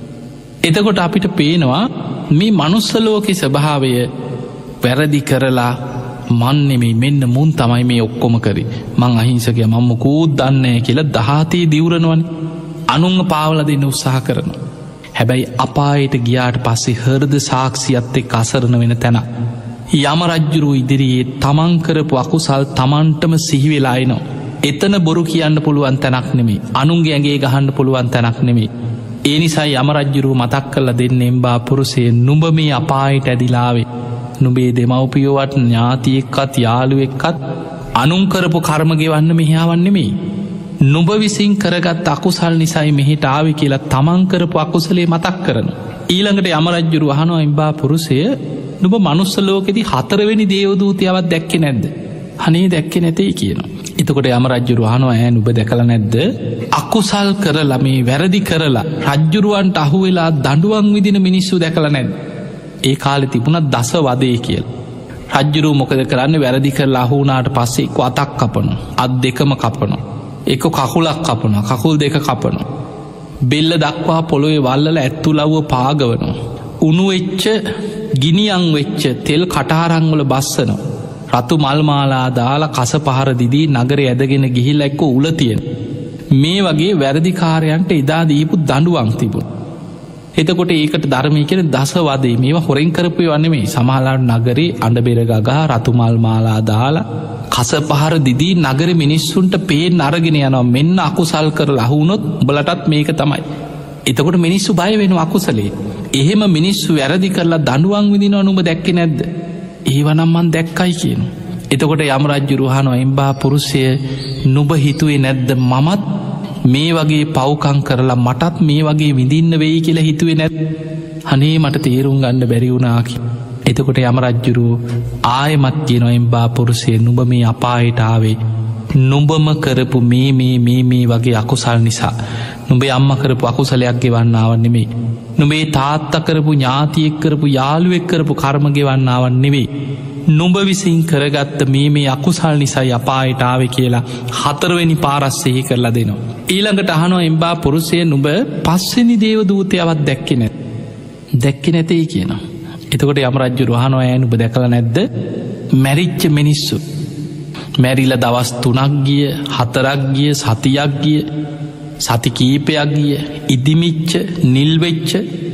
එතකොට අපිට පේනවා මේ මනුස්ස ලෝකේ ස්වභාවය වැරදි කරලා මන් නෙමෙයි මෙන්න මුන් තමයි මේ ඔක්කොම කරේ, මං අහිංසකයා, මම මොකුත් දන්නේ නැහැ කියලා දහතේ දිවුරනවනේ. අනුන්ව පාවලා දෙන්න උත්සාහ කරනවා. හැබැයි අපායට ගියාට පස්සේ හෘද සාක්ෂියත් එක්ක අසරණ වෙන තැන. යම රජ්ජුරුව ඉදිරියේ තමන් කරපු අකුසල් තමන්ටම සිහි වෙලා එනවා. එතන බොරු කියන්න පුළුවන් තැනක් නෙමෙයි. අනුන්ගේ ඇඟේ ගහන්න පුළුවන් තැනක් නෙමෙයි. ඒ නිසා යම රජ්ජුරුව මතක් කරලා දෙන්නේ එම්බා පුරුෂය නුඹ මේ අපායට ඇදිලාවේ. නුඹේ දෙමව්පියෝවත් ඥාතියෙක්වත් යාළුවෙක්වත් අනුන් කරපු කර්ම ගෙවන්න මෙහාවන් නෙමෙයි. නුඹ විසින් කරගත් අකුසල් නිසයි මෙහිට ආවේ කියලා තමන් කරපු අකුසලේ මතක් කරන. ඊළඟට යම රජ්ජුරුව අහනවා එම්බා පුරුෂය නුඹ මනුස්ස ලෝකෙදී හතරවෙනි දේවදූතයවත් දැක්කේ නැද්ද? අනේ දැක්කේ නැtei කියනවා. එතකොට යම රජ්ජුරුව අහනවා ඈ නුඹ දැකලා නැද්ද? අකුසල් කරලා මේ වැරදි කරලා රජ්ජුරුවන්ට අහු වෙලා දඬුවම් විදින මිනිස්සු දැකලා නැද්ද? ඒ කාලේ තිබුණා දස වදේ කියලා. රජ්ජුරුව මොකද කරන්නේ? වැරදි කරලා අහු වුණාට පස්සේ එක්ක අතක් කපනවා, අත් දෙකම කපනවා, එක්ක කකුලක් කපනවා, කකුල් දෙක කපනවා, බෙල්ල දක්වා පොළොවේ වල්ලලා ඇත්තුලව්ව පාගවනවා, උණු වෙච්ච ගිනියම් වෙච්ච තෙල් කටාරම් වල බස්සනවා, රතු මල් මාලා දාලා කස පහර දිදී නගරේ ඇදගෙන ගිහිල්ලා එක්ක උල තියෙන. මේ වගේ වැරදිකාරයන්ට එදා දීපු දඬුවම් තිබුණා. එතකොට ඒකට ධර්මයේ කියන දසවදේ මේවා හොරෙන් කරපු ඒවා නෙමෙයි. සමහරවල් නගරේ අඬ බෙර ගගා රතු මල් මාලා දාලා කස පහර දිදී නගරේ මිනිස්සුන්ට පේන්න අරගෙන යනවා. මෙන්න අකුසල් කරලා අහු වුණොත් උඹලටත් මේක තමයි. එතකොට මිනිස්සු බය වෙනවා අකුසලේ. එහෙම මිනිස්සු වැරදි කරලා දඬුවම් විඳිනවා නුඹ දැක්කේ නැද්ද? ඒවනම් මං දැක්කයි කියනවා. එතකොට යම රජ්ජුරුව අහනවා එම්බා පුරුෂය නුඹ හිතුවේ නැද්ද මමත් මේ වගේ පව්කම් කරලා මටත් මේ වගේ විඳින්න වෙයි කියලා හිතුවේ නැද්ද? අනේ මට තේරුම් ගන්න බැරි වුණා කියලා. එතකොට යම රජ්ජුරුව ආයෙමත් කියනවා එම්බා පුරුෂය නුඹ මේ අපායට ආවේ නුඹම කරපු මේ මේ මේ මේ වගේ අකුසල් නිසා. නුඹේ අම්මා කරපු අකුසලයක් ගෙවන්න ආව නෙමෙයි. නුඹේ තාත්තා කරපු ඥාතියෙක් කරපු යාළුවෙක් කරපු කර්ම ගෙවන්න ආව නෙමෙයි. නුඹ විසින් කරගත්ත මේ මේ අකුසල් නිසායි අපායට ආවේ කියලා හතරවෙනි පාරක් සිහි කරලා දෙනවා. ඊළඟට අහනවා එම්බා පුරුෂය නුඹ පස්වෙනි දේව දූතයවත් දැක්කේ නැද්ද? දැක්කේ නැtei කියනවා. එතකොට යම රජුරු අහනවා ඈ නුඹ දැකලා නැද්ද? මැරිච්ච මිනිස්සු මැරිලා දවස් තුනක් ගිය, හතරක් ගිය, සතියක් ගිය, සති කීපයක් ගිය, ඉදිමිච්ච, නිල් වෙච්ච,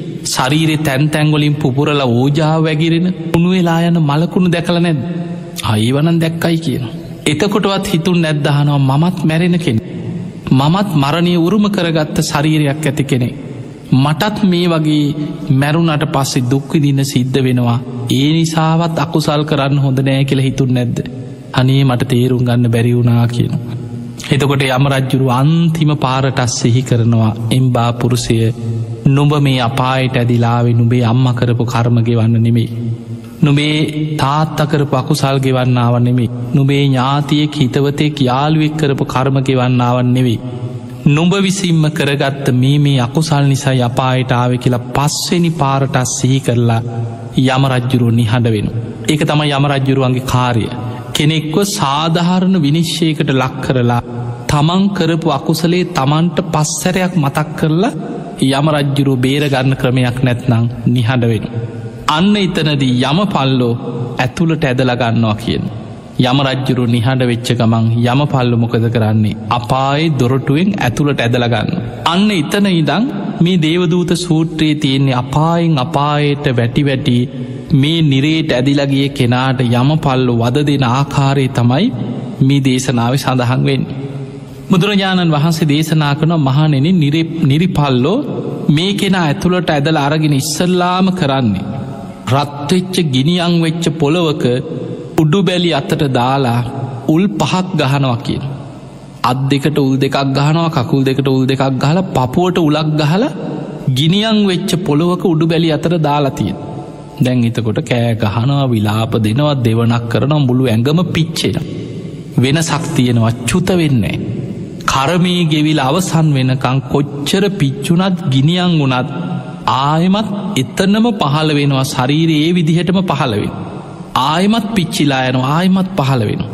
ශරීරේ තැන් තැන් වලින් පුපුරලා ඕජාව වැగిරෙන, උණු වෙලා යන මලකුණු දැකලා නැද්ද? ආයිවනම් දැක්කයි කියනවා. එතකොටවත් හිතුන්නේ නැද්ද අහනවා මමත් මැරෙන කෙනෙක්. මමත් මරණය උරුම කරගත්ත ශරීරයක් ඇති කෙනෙක්. මටත් මේ වගේ මැරුණට පස්සේ දුක් විඳින්න සිද්ධ වෙනවා. ඒ නිසාවත් අකුසල් කරන්න හොඳ නෑ කියලා හිතුන්නේ නැද්ද? අනේ මට තේරුම් ගන්න බැරි වුණා කියනවා. එතකොට යම රජුරු අන්තිම පාරට සිහි කරනවා එම්බා පුරුෂය නුඹ මේ අපායට ඇදිලා ආවේ නුඹේ අම්මා කරපු කර්ම ගෙවන්න නෙමෙයි. නුඹේ තාත්තා කරපු අකුසල් ගෙවන්න ආව නෙමෙයි. නුඹේ ඥාතියෙක් හිතවතෙක් යාළුවෙක් කරපු කර්ම ගෙවන්න ආව නෙමෙයි. නුඹ විසින්ම කරගත්ත මේ මේ අකුසල් නිසා අපායට ආවේ කියලා පස්වෙනි පාරට සිහි කරලා යම රජුරු නිහඬ වෙනවා. ඒක තමයි යම රජුරුවන්ගේ කාර්යය. කෙනෙක්ව සාධාරණ විනිශ්චයකට ලක් කරලා තමන් කරපු අකුසලේ තමන්ට පස්සරයක් මතක් කරලා යම රජ්ජුරුව බේරගන්න ක්‍රමයක් නැත්නම් නිහඬ වෙන. අන්න එතනදී යම පල්ලෝ ඇතුළට ඇදලා ගන්නවා කියන. යම රජ්ජුරුව නිහඬ වෙච්ච ගමන් යම පල්ලෝ මොකද කරන්නේ? අපායේ දොරටුවෙන් ඇතුළට ඇදලා ගන්න. අන්න එතන ඉඳන් මේ දේවදූත සූත්‍රයේ තියෙන්නේ අපායෙන් අපායට වැටි වැටි මේ නිරේට ඇදිලා ගිය කෙනාට යම පල්ලෝ වද දෙන ආකාරය තමයි මේ දේශනාවේ සඳහන් වෙන්නේ. බුදුරජාණන් වහන්සේ දේශනා කරන මහණෙනි නිරිපල්ලෝ මේ කෙනා ඇතුළට ඇදලා අරගෙන ඉස්සල්ලාම කරන්නේ රත් වෙච්ච ගිනියම් වෙච්ච පොළවක උඩු බැලි අතට දාලා උල් පහක් ගහනවා කියන. අත් දෙකට උල් දෙකක් ගහනවා, කකුල් දෙකට උල් දෙකක් ගහලා පපුවට උලක් ගහලා ගිනියම් වෙච්ච පොළවක උඩු බැලි අතට දාලා තියෙන. දැන් එතකොට කෑ ගහනවා, විලාප දෙනවා, දෙවනක් කරනවා, මුළු ඇඟම පිච්චෙනවා. වෙනසක් තියෙනවා, චුත වෙන්නේ නැහැ. කර්මයේ ගෙවිලා අවසන් වෙනකන් කොච්චර පිච්චුණත් ගිනියම් වුණත් ආයෙමත් එතනම පහළ වෙනවා. ශරීරයේ ඒ විදිහටම පහළ වෙනවා. ආයෙමත් පිච්චිලා යනවා, ආයෙමත් පහළ වෙනවා.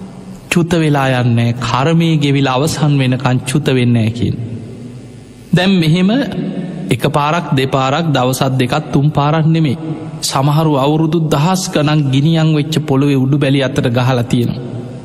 චුත වෙලා යන්නේ කර්මයේ ගෙවිලා අවසන් වෙනකන් චුත වෙන්නේ නැහැ කියන. දැන් මෙහෙම එක පාරක් දෙපාරක් දවසක් දෙකක් තුන් පාරක් නෙමෙයි. සමහරු අවුරුදු දහස් ගණන් ගිනියම් වෙච්ච පොළොවේ උඩු බැලි අතට ගහලා තියෙනවා.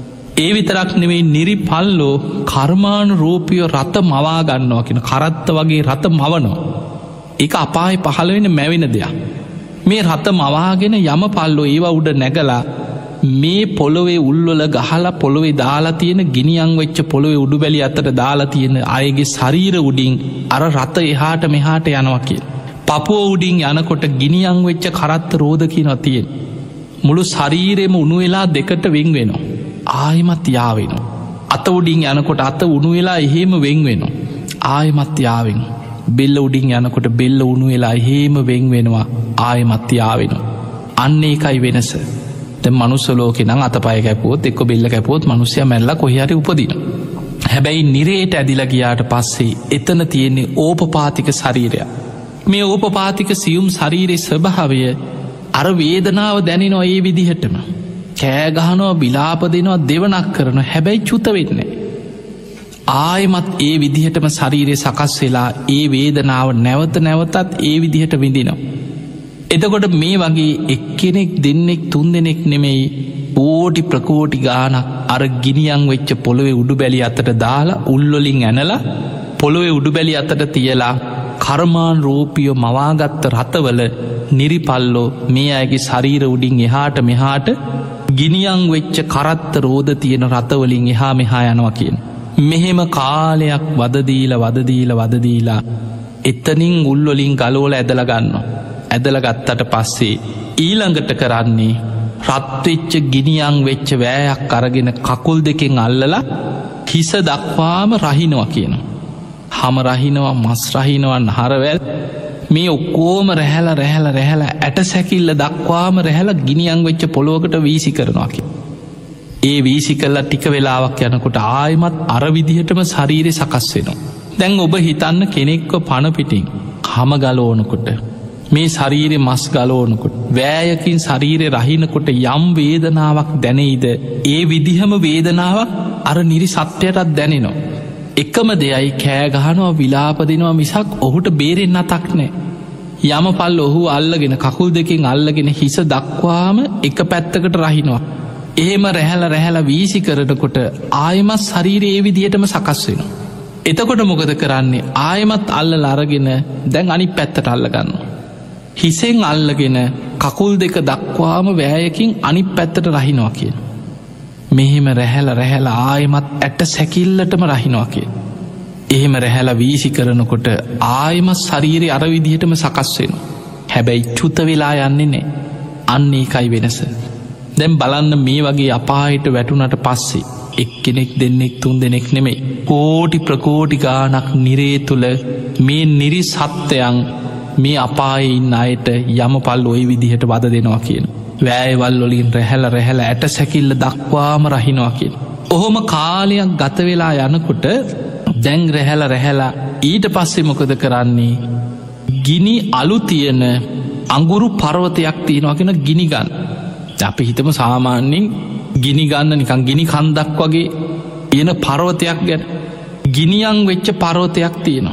ඒ විතරක් නෙමෙයි නිරිපල්ලෝ කර්මානුරූපීව රත මවා ගන්නවා කියන. කරත්ත වගේ රත මවනවා. එක අපාය පහළවෙන මැවෙන දෙයක්. මේ රත මවාගෙන යම පල්ලෝ ඒවා උඩ නැගලා මේ පොළොවේ උල්වල ගහලා පොළොවේ දාලා තියෙන ගිනියන් වෙච්ච පොළොවේ උඩු බැලි අතට දාලා තියෙන අයගේ ශරීර උඩින් අර රත එහාට මෙහාට යනවා කිය. පපුව උඩින් යනකොට ගිනියන් වෙච්ච කරත්ත රෝධ කියනවා තියෙන. මුළු ශරීරෙම උණු වෙලා දෙකට වෙන් වෙනවා. ආයමත් යාවෙනවා. අත උඩින් යනකොට අත උණු වෙලා එහෙම වෙන් වෙනවා. ආයමත් යාවෙන. බෙල්ල උඩින් යනකොට බෙල්ල උණු වෙලා එහෙම වෙන් වෙනවා. ආයමත් යාවෙනවා. අන්න ඒකයි වෙනස. දැන් මනුස්ස ලෝකේ නම් අතපය කැපුවොත් එක්ක බෙල්ල කැපුවොත් මිනිස්සයා මැරලා කොහේ හරි උපදිනවා. හැබැයි නිරේට ඇදිලා ගියාට පස්සේ එතන තියෙන්නේ ඕපපාතික ශරීරය. මේ ඕපපාතික සියුම් ශරීරයේ ස්වභාවය අර වේදනාව දැනෙනවා ඒ විදිහටම. කෑ ගහනවා, විලාප දෙනවා, දෙවනක් කරනවා. හැබැයි චුත වෙන්නේ. ආයෙමත් ඒ විදිහටම ශරීරය සකස් වෙලා ඒ වේදනාව නැවත නැවතත් ඒ විදිහට විඳිනවා. එතකොට මේ වගේ එක්කෙනෙක් දෙන්නෙක් තුන් දෙනෙක් නෙමෙයි කෝටි ප්‍රකෝටි ගානක් අර ගිනියන් වෙච්ච පොළොවේ උඩුබැලි අතට දාලා උල්වලින් ඇනලා පොළොවේ උඩුබැලි අතට තියලා කර්මාන් රූපියෝ මවාගත්ත රතවල නිරිපල්ලෝ මේ අයගේ ශරීර උඩින් එහාට මෙහාට ගිනියන් වෙච්ච කරත්ත රෝධ තියෙන රතවලින් එහා මෙහා යනවා කියන. මෙහෙම කාලයක් වදදීලා වදදීලා වදදීලා එතනින් උල්වලින් ගලෝල ඇදල ගන්නවා. ඇදල ගත්තට පස්සේ ඊළඟට කරන්නේ රත්වෙච්ච ගිනියන් වෙච්ච වෑයක් අරගෙන කකුල් දෙකෙන් අල්ලලා හිස දක්වාම රහිනවා කියනවා. හම රහිනවා, මස් රහිනවා, නහරවැල් මේ ඔක්කෝම රැහැල රැහැල රැහැල ඇට සැකිල්ල දක්වාම රැහැල ගිනියන් වෙච්ච පොළොවකට වීසි කරනවා කිය. ඒ වීසි කල්ලා ටික වෙලාවක් යනකොට ආයමත් අර විදිහටම ශරීරය සකස් වෙනවා. දැන් ඔබ හිතන්න කෙනෙක්ව පණපිටින් හම ගලෝනකොට මේ ශරීරය මස් ගලෝනකොට වෑයකින් ශරීරය රහිනකොට යම් වේදනාවක් දැනෙයිද ඒ විදිහම වේදනාවක් අර නිරි සත්‍යයටත් දැනෙනවා. එකම දෙයයි කෑගහනවා, විලාප දෙනවා මිසක් ඔහුට බේරෙන් අතක් නෑ. යම පල් ඔහු අල්ලගෙන කකුල් දෙකින් අල්ලගෙන හිස දක්වාම එක පැත්තකට රහිනවා. එහෙම රැහැල රැහැල වීසි කරනකොට ආයමත් ශරීරය ඒ විදිහටම සකස් වෙනවා. එතකොට මොකද කරන්නේ? ආයමත් අල්ලල අරගෙන දැන් අනිත් පැත්තට අල්ලගන්නවා. හිසෙන් අල්ලගෙන කකුල් දෙක දක්වාම වෑයකින් අනිත් පැත්තට රහිනවා කියන. මෙහෙම රැහැල රැහැල ආයමත් ඇට සැකිල්ලටම රහිනවා කිය. එහෙම රැහැල වීසි කරනකොට ආයමත් ශරීරය අර විදිහටම සකස් වෙනවා. හැබැයි චුත වෙලා යන්නේ නෑ. අන්න ඒකයි වෙනස. දැන් බලන්න මේ වගේ අපායට වැටුනට පස්සේ එක්කෙනෙක් දෙන්නෙක් තුන් දෙනෙක් නෙමෙයි කෝටි ප්‍රකෝටි ගානක් නිරේ තුළ මේ නිරි සත්‍යයන් මේ අපායේ ඉන්න අයට යමපල් ඔය විදිහට වද දෙනවා කියන. වෑයවල් වලින් රැහැල රැහැල ඇට සැකිල්ල දක්වාම රහිනවා කියන. ඔහොම කාලයක් ගත වෙලා යනකොට දැන් රැහැල රැහැලා ඊට පස්සේ මොකද කරන්නේ? ගිනි අලු තියෙන අඟුරු පර්වතයක් තියෙනවා කියන ගිනි ගන්න. අපි හිතමු සාමාන්‍යයෙන් ගිනි ගන්න නිකන් ගිනි කන්දක් වගේ තියෙන පර්වතයක් ගැන. ගිනියන් වෙච්ච පර්වතයක් තියෙනවා.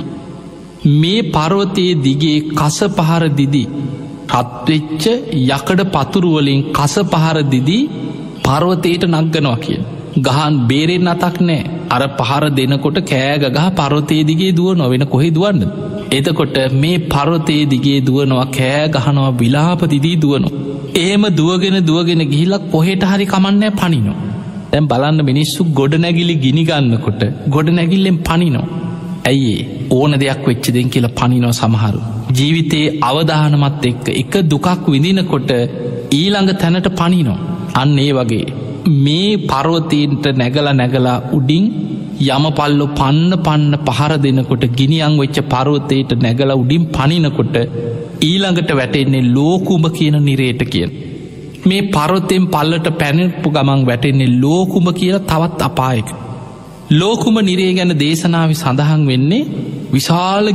මේ පර්වතයේ දිගේ කස පහර දිදී රත්වෙච්ච යකඩ පතුරුවලින් කස පහර දිදී පර්වතයට නග්ගනවා කියන. ගහන් බේරෙන් අතක් නෑ. අර පහර දෙනකොට කෑග ගහ පර්වතයේ දිගේ දුවනවා. වෙන කොහෙ දුවන්නද? එතකොට මේ පර්වතයේ දිගේ දුවනවා, කෑ ගහනවා, විලාප දිදී දුවනවා. එහෙම දුවගෙන දුවගෙන ගිහිල්ලා කොහෙට හරි කමන්නේ පනිනවා. දැන් බලන්න මිනිස්සු ගොඩනැගිලි ගිනි ගන්නකොට ගොඩනැගිල්ලෙන් පනිනවා. ඇයි ඕන දෙයක් වෙච්ච දෙන් කියලා පනිනවා සමහරු. ජීවිතයේ අවදානමත් එක්ක එක දුකක් විඳිනකොට ඊළඟ තැනට පනිනවා. අන්න ඒ වගේ මේ පර්වතීන්ට නැගලා නැගලා උඩින් යමපල්ලෝ පන්න පන්න පහර දෙනකොට ගිනියන් වෙච්ච පර්වතයට නැගලා උඩින් පනිනකොට ඊළඟට වැටෙන්නේ ලෝකුඹ කියන නිරේට කියන. මේ පර්වතයෙන් පල්ලට පැනපු ගමන් වැටෙන්නේ ලෝකුඹ කියලා තවත් අපායක. ලෝකුඹ නිරේ ගැන දේශනාවේ සඳහන් වෙන්නේ විශාල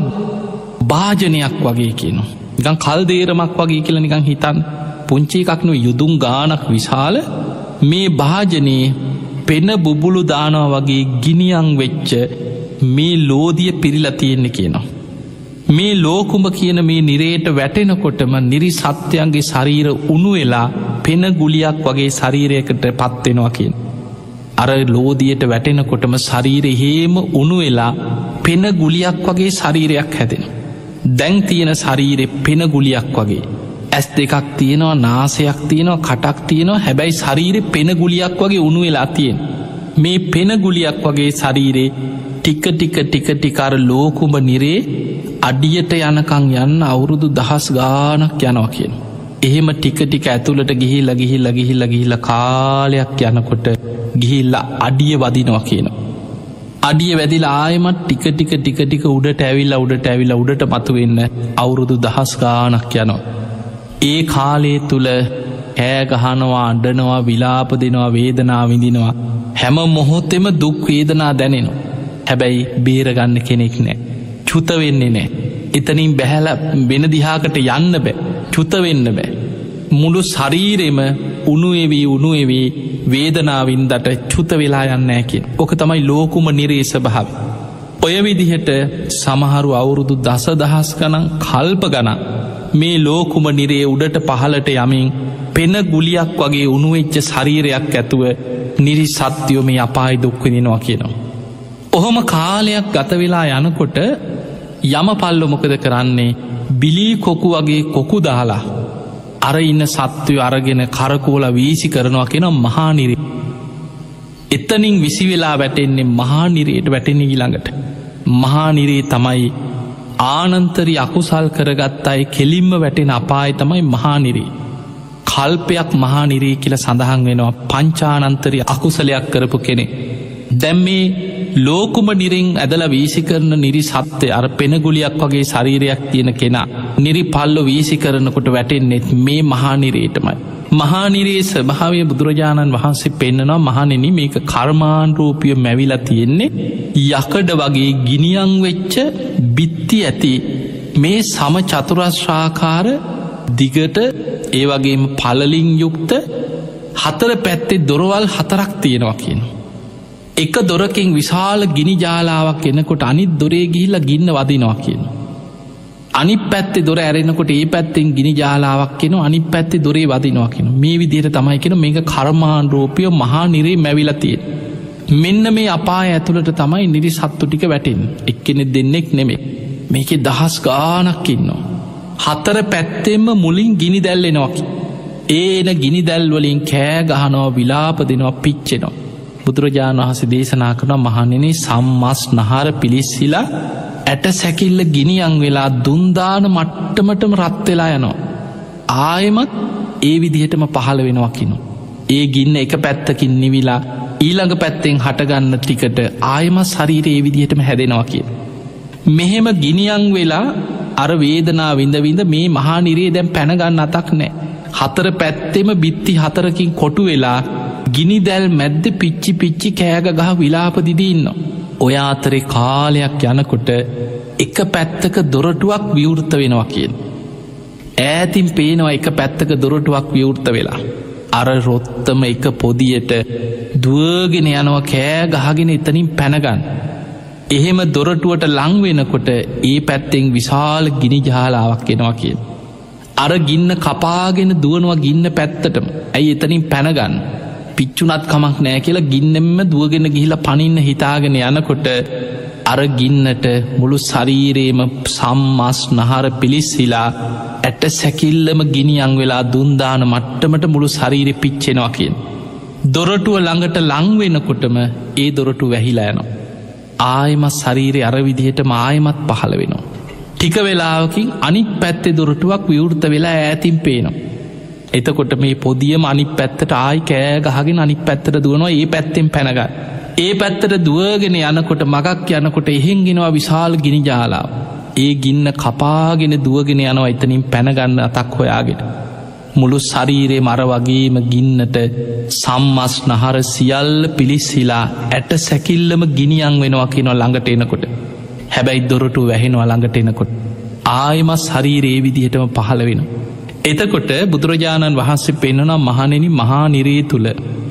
භාජනයක් වගේ කියනවා. නිකන් කල් දේරමක් වගේ කියලා නිකන් හිතන්න. පුංචි එකක් නෙවෙයි යුදුම් ගානක් විශාල මේ භාජනයේ පෙන බුබුලු දානවා වගේ ගිනියන් වෙච්ච මේ ලෝදිය පිරීලා තියෙන්නේ කියනවා. මේ ලෝකුඹ කියන මේ නිරේට වැටෙනකොටම නිරි සත්‍යයන්ගේ ශරීර උණු වෙලා පෙන ගුලියක් වගේ ශරීරයකට පත් වෙනවා කියන. අර ලෝදියට වැටෙනකොටම ශරීරය හේම උණු වෙලා පෙන ගුලියක් වගේ ශරීරයක් හැදෙනවා. දැන් තියෙන ශරීරෙ පෙන ගුලියක් වගේ. ඇස් දෙකක් තියෙනවා, නාසයක් තියෙනවා, කටක් තියෙනවා. හැබැයි ශරීරෙ පෙන ගුලියක් වගේ උණු වෙලා තියෙන. මේ පෙන ගුලියක් වගේ ශරීරේ ටික ටික ටික ටික අර ලෝකුඹ නිරේ අඩියට යනකම් යන්න අවුරුදු දහස් ගාණක් යනවා කියන. එහෙම ටික ටික ඇතුළට ගිහිල්ලා ගිහිල්ලා ගිහිල්ලා ගිහිල්ලා කාලයක් යනකොට ගිහිල්ලා අඩිය වදිනවා කියනවා. අඩිය වැදිලා ආයෙමත් ටික ටික ටික ටික උඩට ඇවිල්ලා උඩට ඇවිල්ලා උඩට මතුවෙන්න අවුරුදු දහස් ගාණක් යනවා. ඒ කාලය තුල කෑ ගහනවා, අඬනවා, විලාප දෙනවා, වේදනාව විඳිනවා. හැම මොහොතෙම දුක් වේදනා දැනෙනවා. හැබැයි බේරගන්න කෙනෙක් නැහැ. චුත වෙන්නේ නැහැ. එතනින් බැහැලා වෙන දිහාකට යන්න බෑ. චුත වෙන්න බෑ. මුළු ශරීරෙම උණු වෙවි උණු වෙවි වේදනාවින්දට චුත වෙලා යන්නේ නැහැ කියන. ඔක තමයි ලෝකුම නිරේ ස්වභාවය. ඔය විදිහට සමහරු අවුරුදු දසදහස් ගණන් කල්ප ගණන් මේ ලෝකුම නිරේ උඩට පහළට යමින් පෙන ගුලියක් වගේ උණු වෙච්ච ශරීරයක් ඇතුව නිරි සත්‍යෝ මේ අපාය දුක් විඳිනවා කියනවා. ඔහොම කාලයක් ගත වෙලා යනකොට යමපල්ලෝ මොකද කරන්නේ? බිලී කොකු වගේ කොකු දාලා අර ඉන්න සත්වයෝ අරගෙන කරකෝලා වීසි කරනවා කියන මහා නිරේ. එතනින් විසි වෙලා වැටෙන්නේ මහා නිරේට වැටෙන්නේ ඊළඟට. මහා නිරේ තමයි ආනන්තරි අකුසල් කරගත් අය කෙලින්ම වැටෙන අපාය තමයි මහා නිරේ. කල්පයක් මහා නිරේ කියලා සඳහන් වෙනවා පංචානන්තරි අකුසලයක් කරපු කෙනෙක්. දැන් මේ ලෝකුම නිරෙන් ඇදලා වීසි කරන නිරි සත්‍ය අර පෙන ගුලියක් වගේ ශරීරයක් තියෙන කෙනා නිරි පල්ලෝ වීසි කරනකොට වැටෙන්නේ මේ මහා නිරේටමයි. මහා නිරේ ස්වභාවය බුදුරජාණන් වහන්සේ පෙන්නනවා මහණෙනි මේක කර්මානුරූපීව මැවිලා තියෙන්නේ යකඩ වගේ ගිනියම් වෙච්ච බිත්ති ඇති මේ සම චතුරස්‍රාකාර දිගට ඒ වගේම පළලින් යුක්ත හතර පැත්තේ දොරවල් හතරක් තියෙනවා කියනවා. එක දොරකින් විශාල ගිනි ජාලාවක් එනකොට අනිත් දොරේ ගිහිල්ලා ගින්න වදිනවා කියනවා. අනිත් පැත්තේ දොර ඇරෙනකොට ඒ පැත්තෙන් ගිනි ජාලාවක් එනවා, අනිත් පැත්තේ දොරේ වදිනවා කියනවා. මේ විදිහට තමයි කියනවා මේක කර්මානුරූපීව මහා නිරේ මැවිලා තියෙන්නේ. මෙන්න මේ අපාය ඇතුළට තමයි නිරි සත්තු ටික වැටෙන්නේ. එක්කෙනෙක් දෙන්නෙක් නෙමෙයි. මේකේ දහස් ගාණක් ඉන්නවා. හතර පැත්තෙම මුලින් ගිනි දැල් එනවා. ඒන ගිනි දැල් වලින් කෑ ගහනවා, විලාප දෙනවා, පිච්චෙනවා. බුදුරජාණන් වහන්සේ දේශනා කරන මහණෙනි සම්මස් නහර පිලිස්සිලා ඇට සැකිල්ල ගිනියම් වෙලා දුන්දාන මට්ටමටම රත් වෙලා යනවා. ආයෙමත් ඒ විදිහටම පහළ වෙනවා කියනවා. ඒ ගින්න එක පැත්තකින් නිවිලා ඊළඟ පැත්තෙන් හටගන්න ටිකට ආයෙමත් ශරීරය ඒ විදිහටම හැදෙනවා කියනවා. මෙහෙම ගිනියම් වෙලා අර වේදනාව විඳ විඳ මේ මහා නිරේ දැන් පැන ගන්න අතක් නැහැ. හතර පැත්තෙම බිත්ති හතරකින් කොටු වෙලා ගිනි දැල් මැද්ද පිච්චි පිච්චි කෑග ගහ විලාප දිදී ඉන්නවා. ඔය අතරේ කාලයක් යනකොට එක පැත්තක දොරටුවක් විවෘත වෙනවා කියන. ඈතින් පේනවා එක පැත්තක දොරටුවක් විවෘත වෙලා. අර රොත්තම එක පොදියට දුවගෙන යනවා කෑ ගහගෙන එතනින් පැනගන්න. එහෙම දොරටුවට ලං වෙනකොට ඒ පැත්තෙන් විශාල ගිනි ජාලාවක් එනවා කියන. අර ගින්න කපාගෙන දුවනවා ගින්න පැත්තටම. ඇයි එතනින් පැනගන්න? පිච්චුනත් කමක් නෑ කියලා ගින්නෙම දුවගෙන ගිහිලා පනින්න හිතාගෙන යනකොට අර ගින්නට මුළු ශරීරේම සම්මස් නහර පිලිස්සිලා ඇට සැකිල්ලම ගිනියම් වෙලා දුන්දාන මට්ටමට මුළු ශරීරෙ පිච්චෙනවා කියන. දොරටුව ළඟට ලං වෙනකොටම ඒ දොරටු වැහිලා යනවා. ආයෙමත් ශරීරේ අර විදිහටම ආයෙමත් පහළ වෙනවා. ටික වෙලාවකින් අනිත් පැත්තේ දොරටුවක් විවෘත වෙලා ඈතින් පේනවා. එතකොට මේ පොදියම අනිත් පැත්තට ආයි කෑ ගහගෙන අනිත් පැත්තට දුවනවා. ඒ පැත්තෙන් පැනගන්න. ඒ පැත්තට දුවගෙන යනකොට මගක් යනකොට එහෙන් ගෙනවා විශාල ගිනි ජාලාව. ඒ ගින්න කපාගෙන දුවගෙන යනවා එතනින් පැනගන්න අතක් හොයාගෙන. මුළු ශරීරේ මර වගේම ගින්නට සම්මස් නහර සියල්ල පිලිස්සිලා ඇට සැකිල්ලම ගිනියම් වෙනවා කියනවා ළඟට එනකොට. හැබැයි දොරටු වැහෙනවා ළඟට එනකොට. ආයෙමත් ශරීරේ ඒ විදිහටම පහළ වෙනවා. එතකොට බුදුරජාණන් වහන්සේ පෙන්වනවා මහණෙනි මහා නිරේ තුල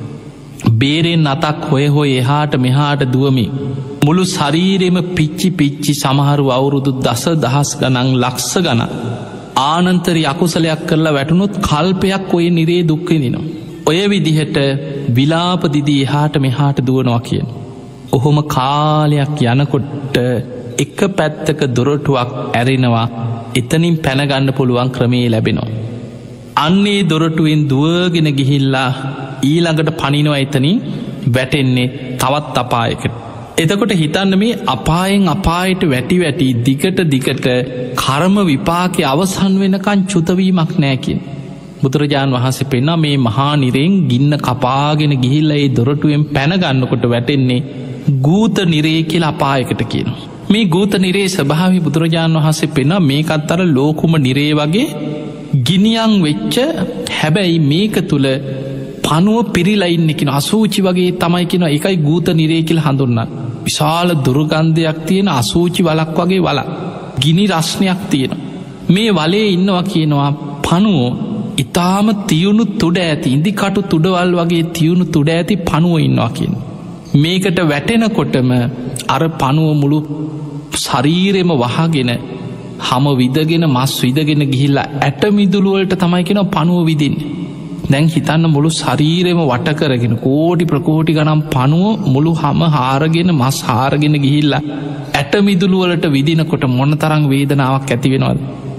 බේරෙන් අතක් හොය හොය එහාට මෙහාට දුවමි. මුළු ශරීරෙම පිච්චි පිච්චි සමහරු අවුරුදු දස දහස් ගණන් ලක්ෂ ගණන් ආනන්තරි අකුසලයක් කරලා වැටුනොත් කල්පයක් ඔය නිරේ දුක් විඳිනවා. ඔය විදිහට විලාප දිදී එහාට මෙහාට දුවනවා කියන. ඔහොම කාලයක් යනකොට එක පැත්තක දොරටුවක් ඇරෙනවා එතනින් පැනගන්න පුළුවන් ක්‍රමේ ලැබෙනවා. අන්නේ දොරටුවෙන් දුවගෙන ගිහිල්ලා ඊළඟට පනිනවා එතනින් වැටෙන්නේ තවත් අපායකට. එතකොට හිතන්න මේ අපායෙන් අපායට වැටි වැටි දිගට දිගට කර්ම විපාකේ අවසන් වෙනකන් චුතවීමක් නෑකින්. බුදුරජාණන් වහන්සේ පෙන්නා මේ මහා නිරයෙන් ගින්න කපාගෙන ගිහිල්ලා ඒ දොරටුවෙන් පැනගන්නකොට වැටෙන්නේ ගූත නිරේ කියලා අපායකට කියනවා. මේ ගූත නිරේ ස්වභාවය බුදුරජාණන් වහන්සේ පෙන්නා මේකත් අර ලෝකුම නිරේ වගේ ගිනියන් වෙච්ච හැබැයි මේක තුල පනුව පිරිලා ඉන්නේ කියන අසූචි වගේ තමයි කියන එකයි ගූත නිරේ කියලා හඳුන්වන්නේ. විශාල දුර්ගන්ධයක් තියෙන අසූචි වලක් වගේ වලක්. ගිනි රස්නයක් තියෙනවා. මේ වලේ ඉන්නවා කියනවා පනුව ඊටාම තියුණු තුඩ ඇති ඉදිකටු තුඩවල් වගේ තියුණු තුඩ ඇති පනුව ඉන්නවා කියනවා. මේකට වැටෙනකොටම අර පනුව මුළු ශරීරෙම වහගෙන හම විදගෙන මස් විදගෙන ගිහිල්ලා ඇට මිදුළු වලට තමයි කියන පනුව විදින්නේ. දැන් හිතන්න මුළු ශරීරෙම වට කරගෙන කෝටි ප්‍රකෝටි ගණන් පනුව මුළු හම හාරගෙන මස් හාරගෙන ගිහිල්ලා ඇට මිදුළු වලට විදිනකොට මොනතරම් වේදනාවක් ඇති වෙනවද?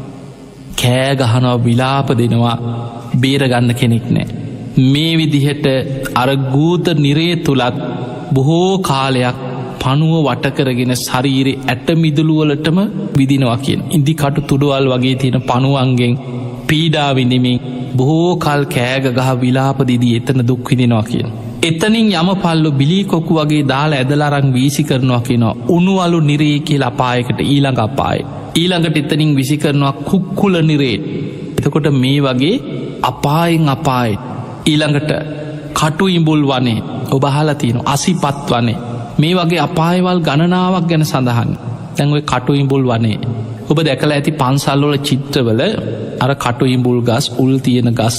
කෑ ගහනවා විලාප දෙනවා බේරගන්න කෙනෙක් නෑ. මේ විදිහට අර ගූත නිරේ තුලත් බොහෝ කාලයක් පනුව වට කරගෙන ශරීරේ ඇට මිදුළු වලටම විදිනවා කියන. ඉදි කටු තුඩවල් වගේ තියෙන පනුවන්ගෙන් පීඩා විඳිමින් බොහෝ කල් කෑග ගහ විලාප දිදී එතන දුක් විඳිනවා කියන. එතනින් යමපල්ලු බිලී කොක්කු වගේ දාලා ඇදලා අරන් වීසි කරනවා කියනවා. උණුවලු නිරේ කියලා අපායකට ඊළඟ අපායේ. ඊළඟට එතනින් විසි කරනවා කුක්කුල නිරේ. එතකොට මේ වගේ අපායෙන් අපායේ ඊළඟට කටු ඉඹුල් වනේ ඔබ අහලා තියෙනවා අසිපත් වනේ. මේ වගේ අපායවල් ගණනාවක් ගැන සඳහන්. දැන් ඔය කටු ඉඹුල් වනේ ඔබ දැකලා ඇති පන්සල් වල චිත්‍රවල අර කටු ඉඹුල් ගස් උල් තියෙන ගස්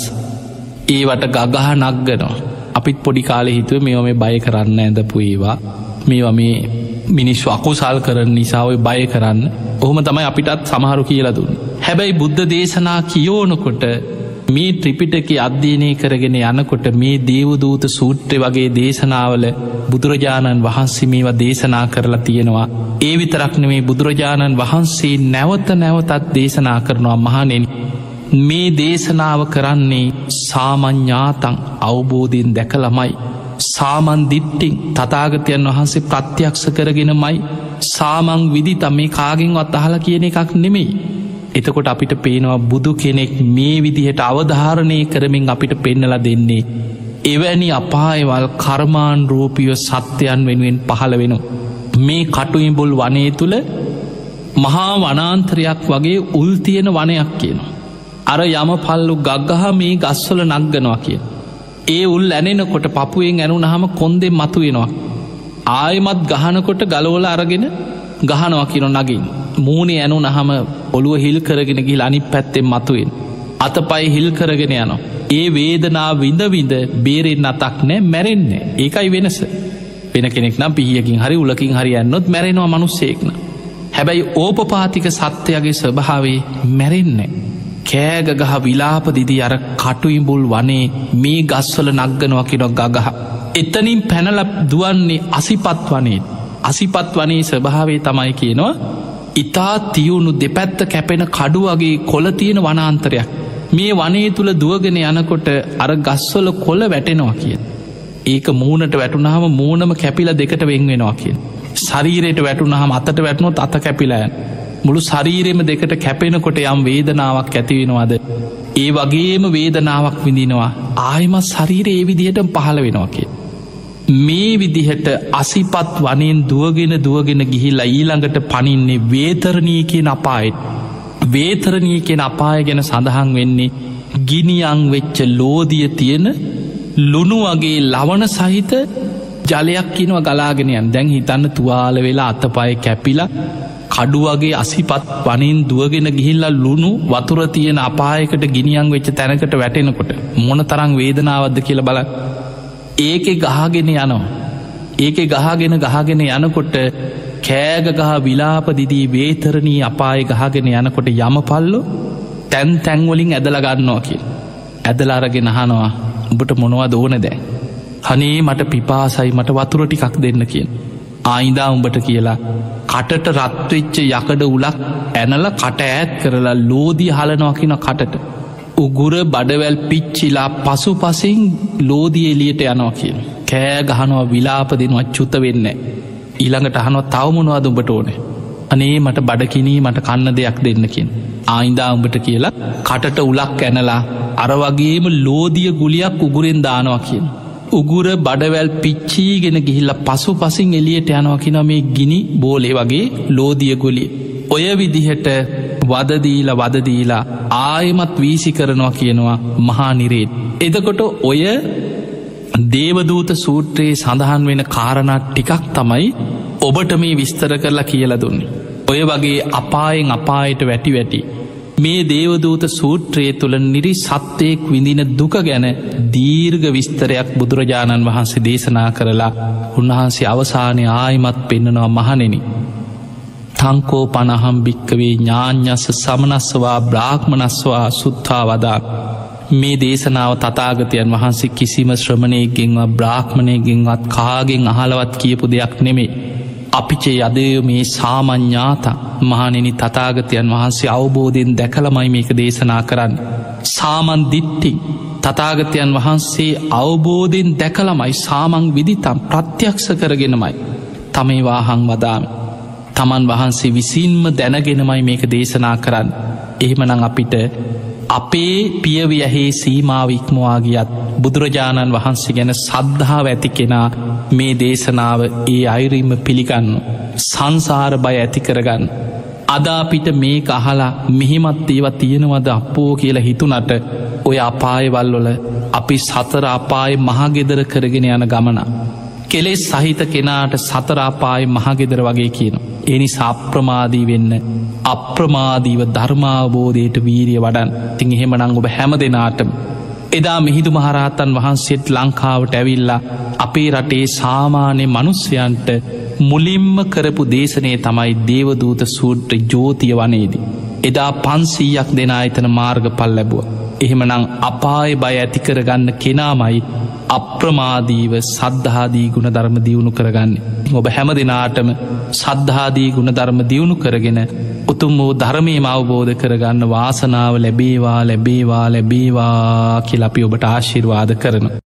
ඒවට ගගහ නග්ගනවා. අපිත් පොඩි කාලේ හිතුවේ මේවා මේ බය කරන්න ඇඳපු ඒවා මේවා මේ මිනිස්සු අකුසල් කරන නිසා ඔය බය කරන්න. ඔහොම තමයි අපිටත් සමහරු කියලා දුන්නේ. හැබැයි බුද්ධ දේශනා කියවනකොට මේ ත්‍රිපිටකය අධ්‍යයනය කරගෙන යනකොට මේ දේවදූත සූත්‍රය වගේ දේශනාවල බුදුරජාණන් වහන්සේ මේවා දේශනා කරලා තියෙනවා. ඒ විතරක් නෙමේ බුදුරජාණන් වහන්සේ නැවත නැවතත් දේශනා කරනවා මහණෙනි මේ දේශනාව කරන්නේ සාමඤ්ඤාතං අවබෝධයෙන් දැකලමයි. සාමන් දිට්ඨින් තථාගතයන් වහන්සේ ප්‍රත්‍යක්ෂ කරගෙනමයි. සාමං විදිත මේ කාගෙන්වත් අහලා කියන එකක් නෙමෙයි. එතකොට අපිට පේනවා බුදු කෙනෙක් මේ විදිහට අවධාරණය කරමින් අපිට පෙන්නලා දෙන්නේ එවැනි අපායවල් කර්මානුරූපීව සත්‍යයන් වෙනුවෙන් පහළ වෙනවා. මේ කටුඉඹුල් වනයේ තුල මහා වනාන්තරයක් වගේ උල් තියෙන වනයක් කියනවා. අර යමපල්ලු ගග්ගහ මේ ගස්වල නග්ගනවා කියන. ඒ උල් ඇනෙනකොට පපුවෙන් ඇනුනහම කොන්දෙන් මතුවෙනවා. ආයෙමත් ගහනකොට ගලවලා අරගෙන ගහනවා කියන නගින්. මූණේ ඇනුනහම ඔළුව හිල් කරගෙන ගිහලා අනිත් පැත්තෙන් මතුවෙන. අතපය හිල් කරගෙන යනවා. ඒ වේදනාව විඳ විඳ බේරෙන්න අතක් නෑ මැරෙන්නේ. ඒකයි වෙනස. වෙන කෙනෙක් නම් පිහියකින් හරි උලකින් හරි යන්නොත් මැරෙනවා මිනිස්සෙක් න. හැබැයි ඕපපාතික සත්‍යයේ ස්වභාවය මැරෙන්නේ. කෑග ගහ විලාප දිදී අර කටුඉඹුල් වනේ මේ ගස්වල නග්ගනවා කියන ගගහ. එතනින් පැනලා දුවන්නේ අසිපත් වනේ. අසිපත් වනේ ස්වභාවය තමයි කියනවා ඉතා තියුණු දෙපැත්ත කැපෙන කඩු වගේ කොළ තියෙන වනාන්තරයක්. මේ වනේ තුල දුවගෙන යනකොට අර ගස්වල කොළ වැටෙනවා කියන. ඒක මූණට වැටුනහම මූණම කැපිලා දෙකට වෙන් වෙනවා කියන. ශරීරයට වැටුනහම අතට වැටුනොත් අත කැපිලා යන. මුළු ශරීරෙම දෙකට කැපෙනකොට යම් වේදනාවක් ඇති වෙනවද? ඒ වගේම වේදනාවක් විඳිනවා. ආයෙමත් ශරීරය ඒ විදිහටම පහළ වෙනවා කියන. මේ විදිහට අසිපත් වනයෙන් දුවගෙන දුවගෙන ගිහිල්ලා ඊළඟට පනින්නේ වේතරණී කියන අපායට. වේතරණී කියන අපාය ගැන සඳහන් වෙන්නේ ගිනියන් වෙච්ච ලෝදිය තියෙන ලුණු වගේ ලවණ සහිත ජලයක් කියනවා ගලාගෙන යන. දැන් හිතන්න තුවාල වෙලා අතපය කැපිලා කඩු වගේ අසිපත් වනයෙන් දුවගෙන ගිහිල්ලා ලුණු වතුර තියෙන අපායකට ගිනියන් වෙච්ච තැනකට වැටෙනකොට මොන තරම් වේදනාවක්ද කියලා බලන්න. ඒකේ ගහගෙන යනවා. ඒකේ ගහගෙන ගහගෙන යනකොට කෑග ගහ විලාප දිදී වේතරණී අපාය ගහගෙන යනකොට යමපල්ලෝ තැන් තැන්වලින් ඇදලා ගන්නවා කියලා. ඇදලා අරගෙන අහනවා උඹට මොනවද ඕන දැන්? අනේ මට පිපාසයි මට වතුර ටිකක් දෙන්න කියන. ආයිදා උඹට කියලා කටට රත්වෙච්ච යකඩ උලක් ඇනල කට ඈත් කරලා ලෝදී හලනවා කියන කටට උගුර බඩවැල් පිච්චිලා පසු පසින් ලෝදී එලියට යනවා කියන කෑ ගහනවා විලාප දෙනවා චුත වෙන්න ඊළඟට අහනවා තවමොනවාද උඹට ඕනේ අනේ මට බඩකිනී මට කන්න දෙයක් දෙන්නකින් ආයිදා උඹට කියලා කටට උලක් ඇනලා අර වගේම ලෝදිය ගුලියක් උගුරෙන් දානවා කියන උගුර බඩවැල් පිච්චීගෙන ගිහිල්ල පසු පසින් එලියට යනවා කියන මේ ගිනි බෝලේ වගේ ලෝදිය ගුලිය ඔය විදිහට වදදීලා වදදීලා ආයමත් වීසි කරනවා කියනවා මහා නිරේත් එදකොට ඔය දේවදූත සූත්‍රයේ සඳහන් වෙන කාරණා ටිකක් තමයි ඔබට මේ විස්තර කරලා කියලා දුන්නේ ඔය වගේ අපායෙන් අපායට වැටි වැටි මේ දේවදූත සූත්‍රයේ තුළ නිරි සත්‍යයෙක් විඳින දුක ගැන දීර්ඝ විස්තරයක් බුදුරජාණන් වහන්සේ දේශනා කරලා උන්වහන්සේ අවසානයේ ආයිමත් පෙන්නනවා මහණෙනි තංකෝ පනහම් භික්කවේ ඥාඤ්ඤස්ස සමනස්සවා බ්‍රාහ්මනස්වා සුත්තා වදා මේ දේශනාව තථාගතයන් වහන්සේ කිසිම ශ්‍රමණයෙක්ගෙන්වත් බ්‍රාහ්මණයෙක්ගෙන්වත් කාගෙන් අහලවත් කියපු දෙයක් නෙමෙයි අපිචේ යදය මේ සාමඤ්ඤාත මහණෙනි තථාගතයන් වහන්සේ අවබෝධයෙන් දැකලමයි මේක දේශනා කරන්න සාමන් දිට්ඨි තථාගතයන් වහන්සේ අවබෝධයෙන් දැකලමයි සාමං විදිතම් ප්‍රත්‍යක්ෂ කරගෙනමයි තමේ වාහං වදාමි තමන් වහන්සේ විසින්ම දැනගෙනමයි මේක දේශනා කරන්න එහෙමනම් අපිට අපේ පියවියහේ සීමාව ඉක්මවා ගියත් බුදුරජාණන් වහන්සේ ගැන සද්ධාව ඇති කෙනා මේ දේශනාව ඒ අයුරින්ම පිළිගන්න සංසාර බය ඇති කරගන්න අද අපිට මේක අහලා මෙහෙමත් ඒවා තියෙනවද අප්පෝ කියලා හිතුනට ඔය අපායවල් වල අපි සතර අපායේ මහගෙදර කරගෙන යන ගමන කෙලෙස් සහිත කෙනාට සතර අපායේ මහගෙදර වගේ කියනවා ඒ නිසා අප්‍රමාදී වෙන්න අප්‍රමාදීව ධර්මාවබෝධයට වීරිය වඩන් ඉතින් එහෙමනම් ඔබ හැම දෙනාටම එදා මිහිඳු මහරහතන් වහන්සේත් ලංකාවට ඇවිල්ලා අපේ රටේ සාමාන්‍ය මනුස්සයන්ට මුලින්ම කරපු දේශනය තමයි දේවදූත සූත්‍ර ජෝතිය වනේදී එදා පන්සීයක් දෙනා එතන මාර්ගඵල ලැබුවා එහෙමනම් අපාය බය ඇති කරගන්න කෙනාමයි අප්‍රමාදීව සද්ධාදී ගුණ ධර්ම දියුණු කරගන්න ඔබ හැම දෙනාටම සද්ධාදී ගුණ ධර්ම දියුණු කරගෙන උතුම් වූ ධර්මයම අවබෝධ කරගන්න වාසනාව ලැබේවා ලැබේවා ලැබේවා කියලා අපි ඔබට ආශිර්වාද කරනවා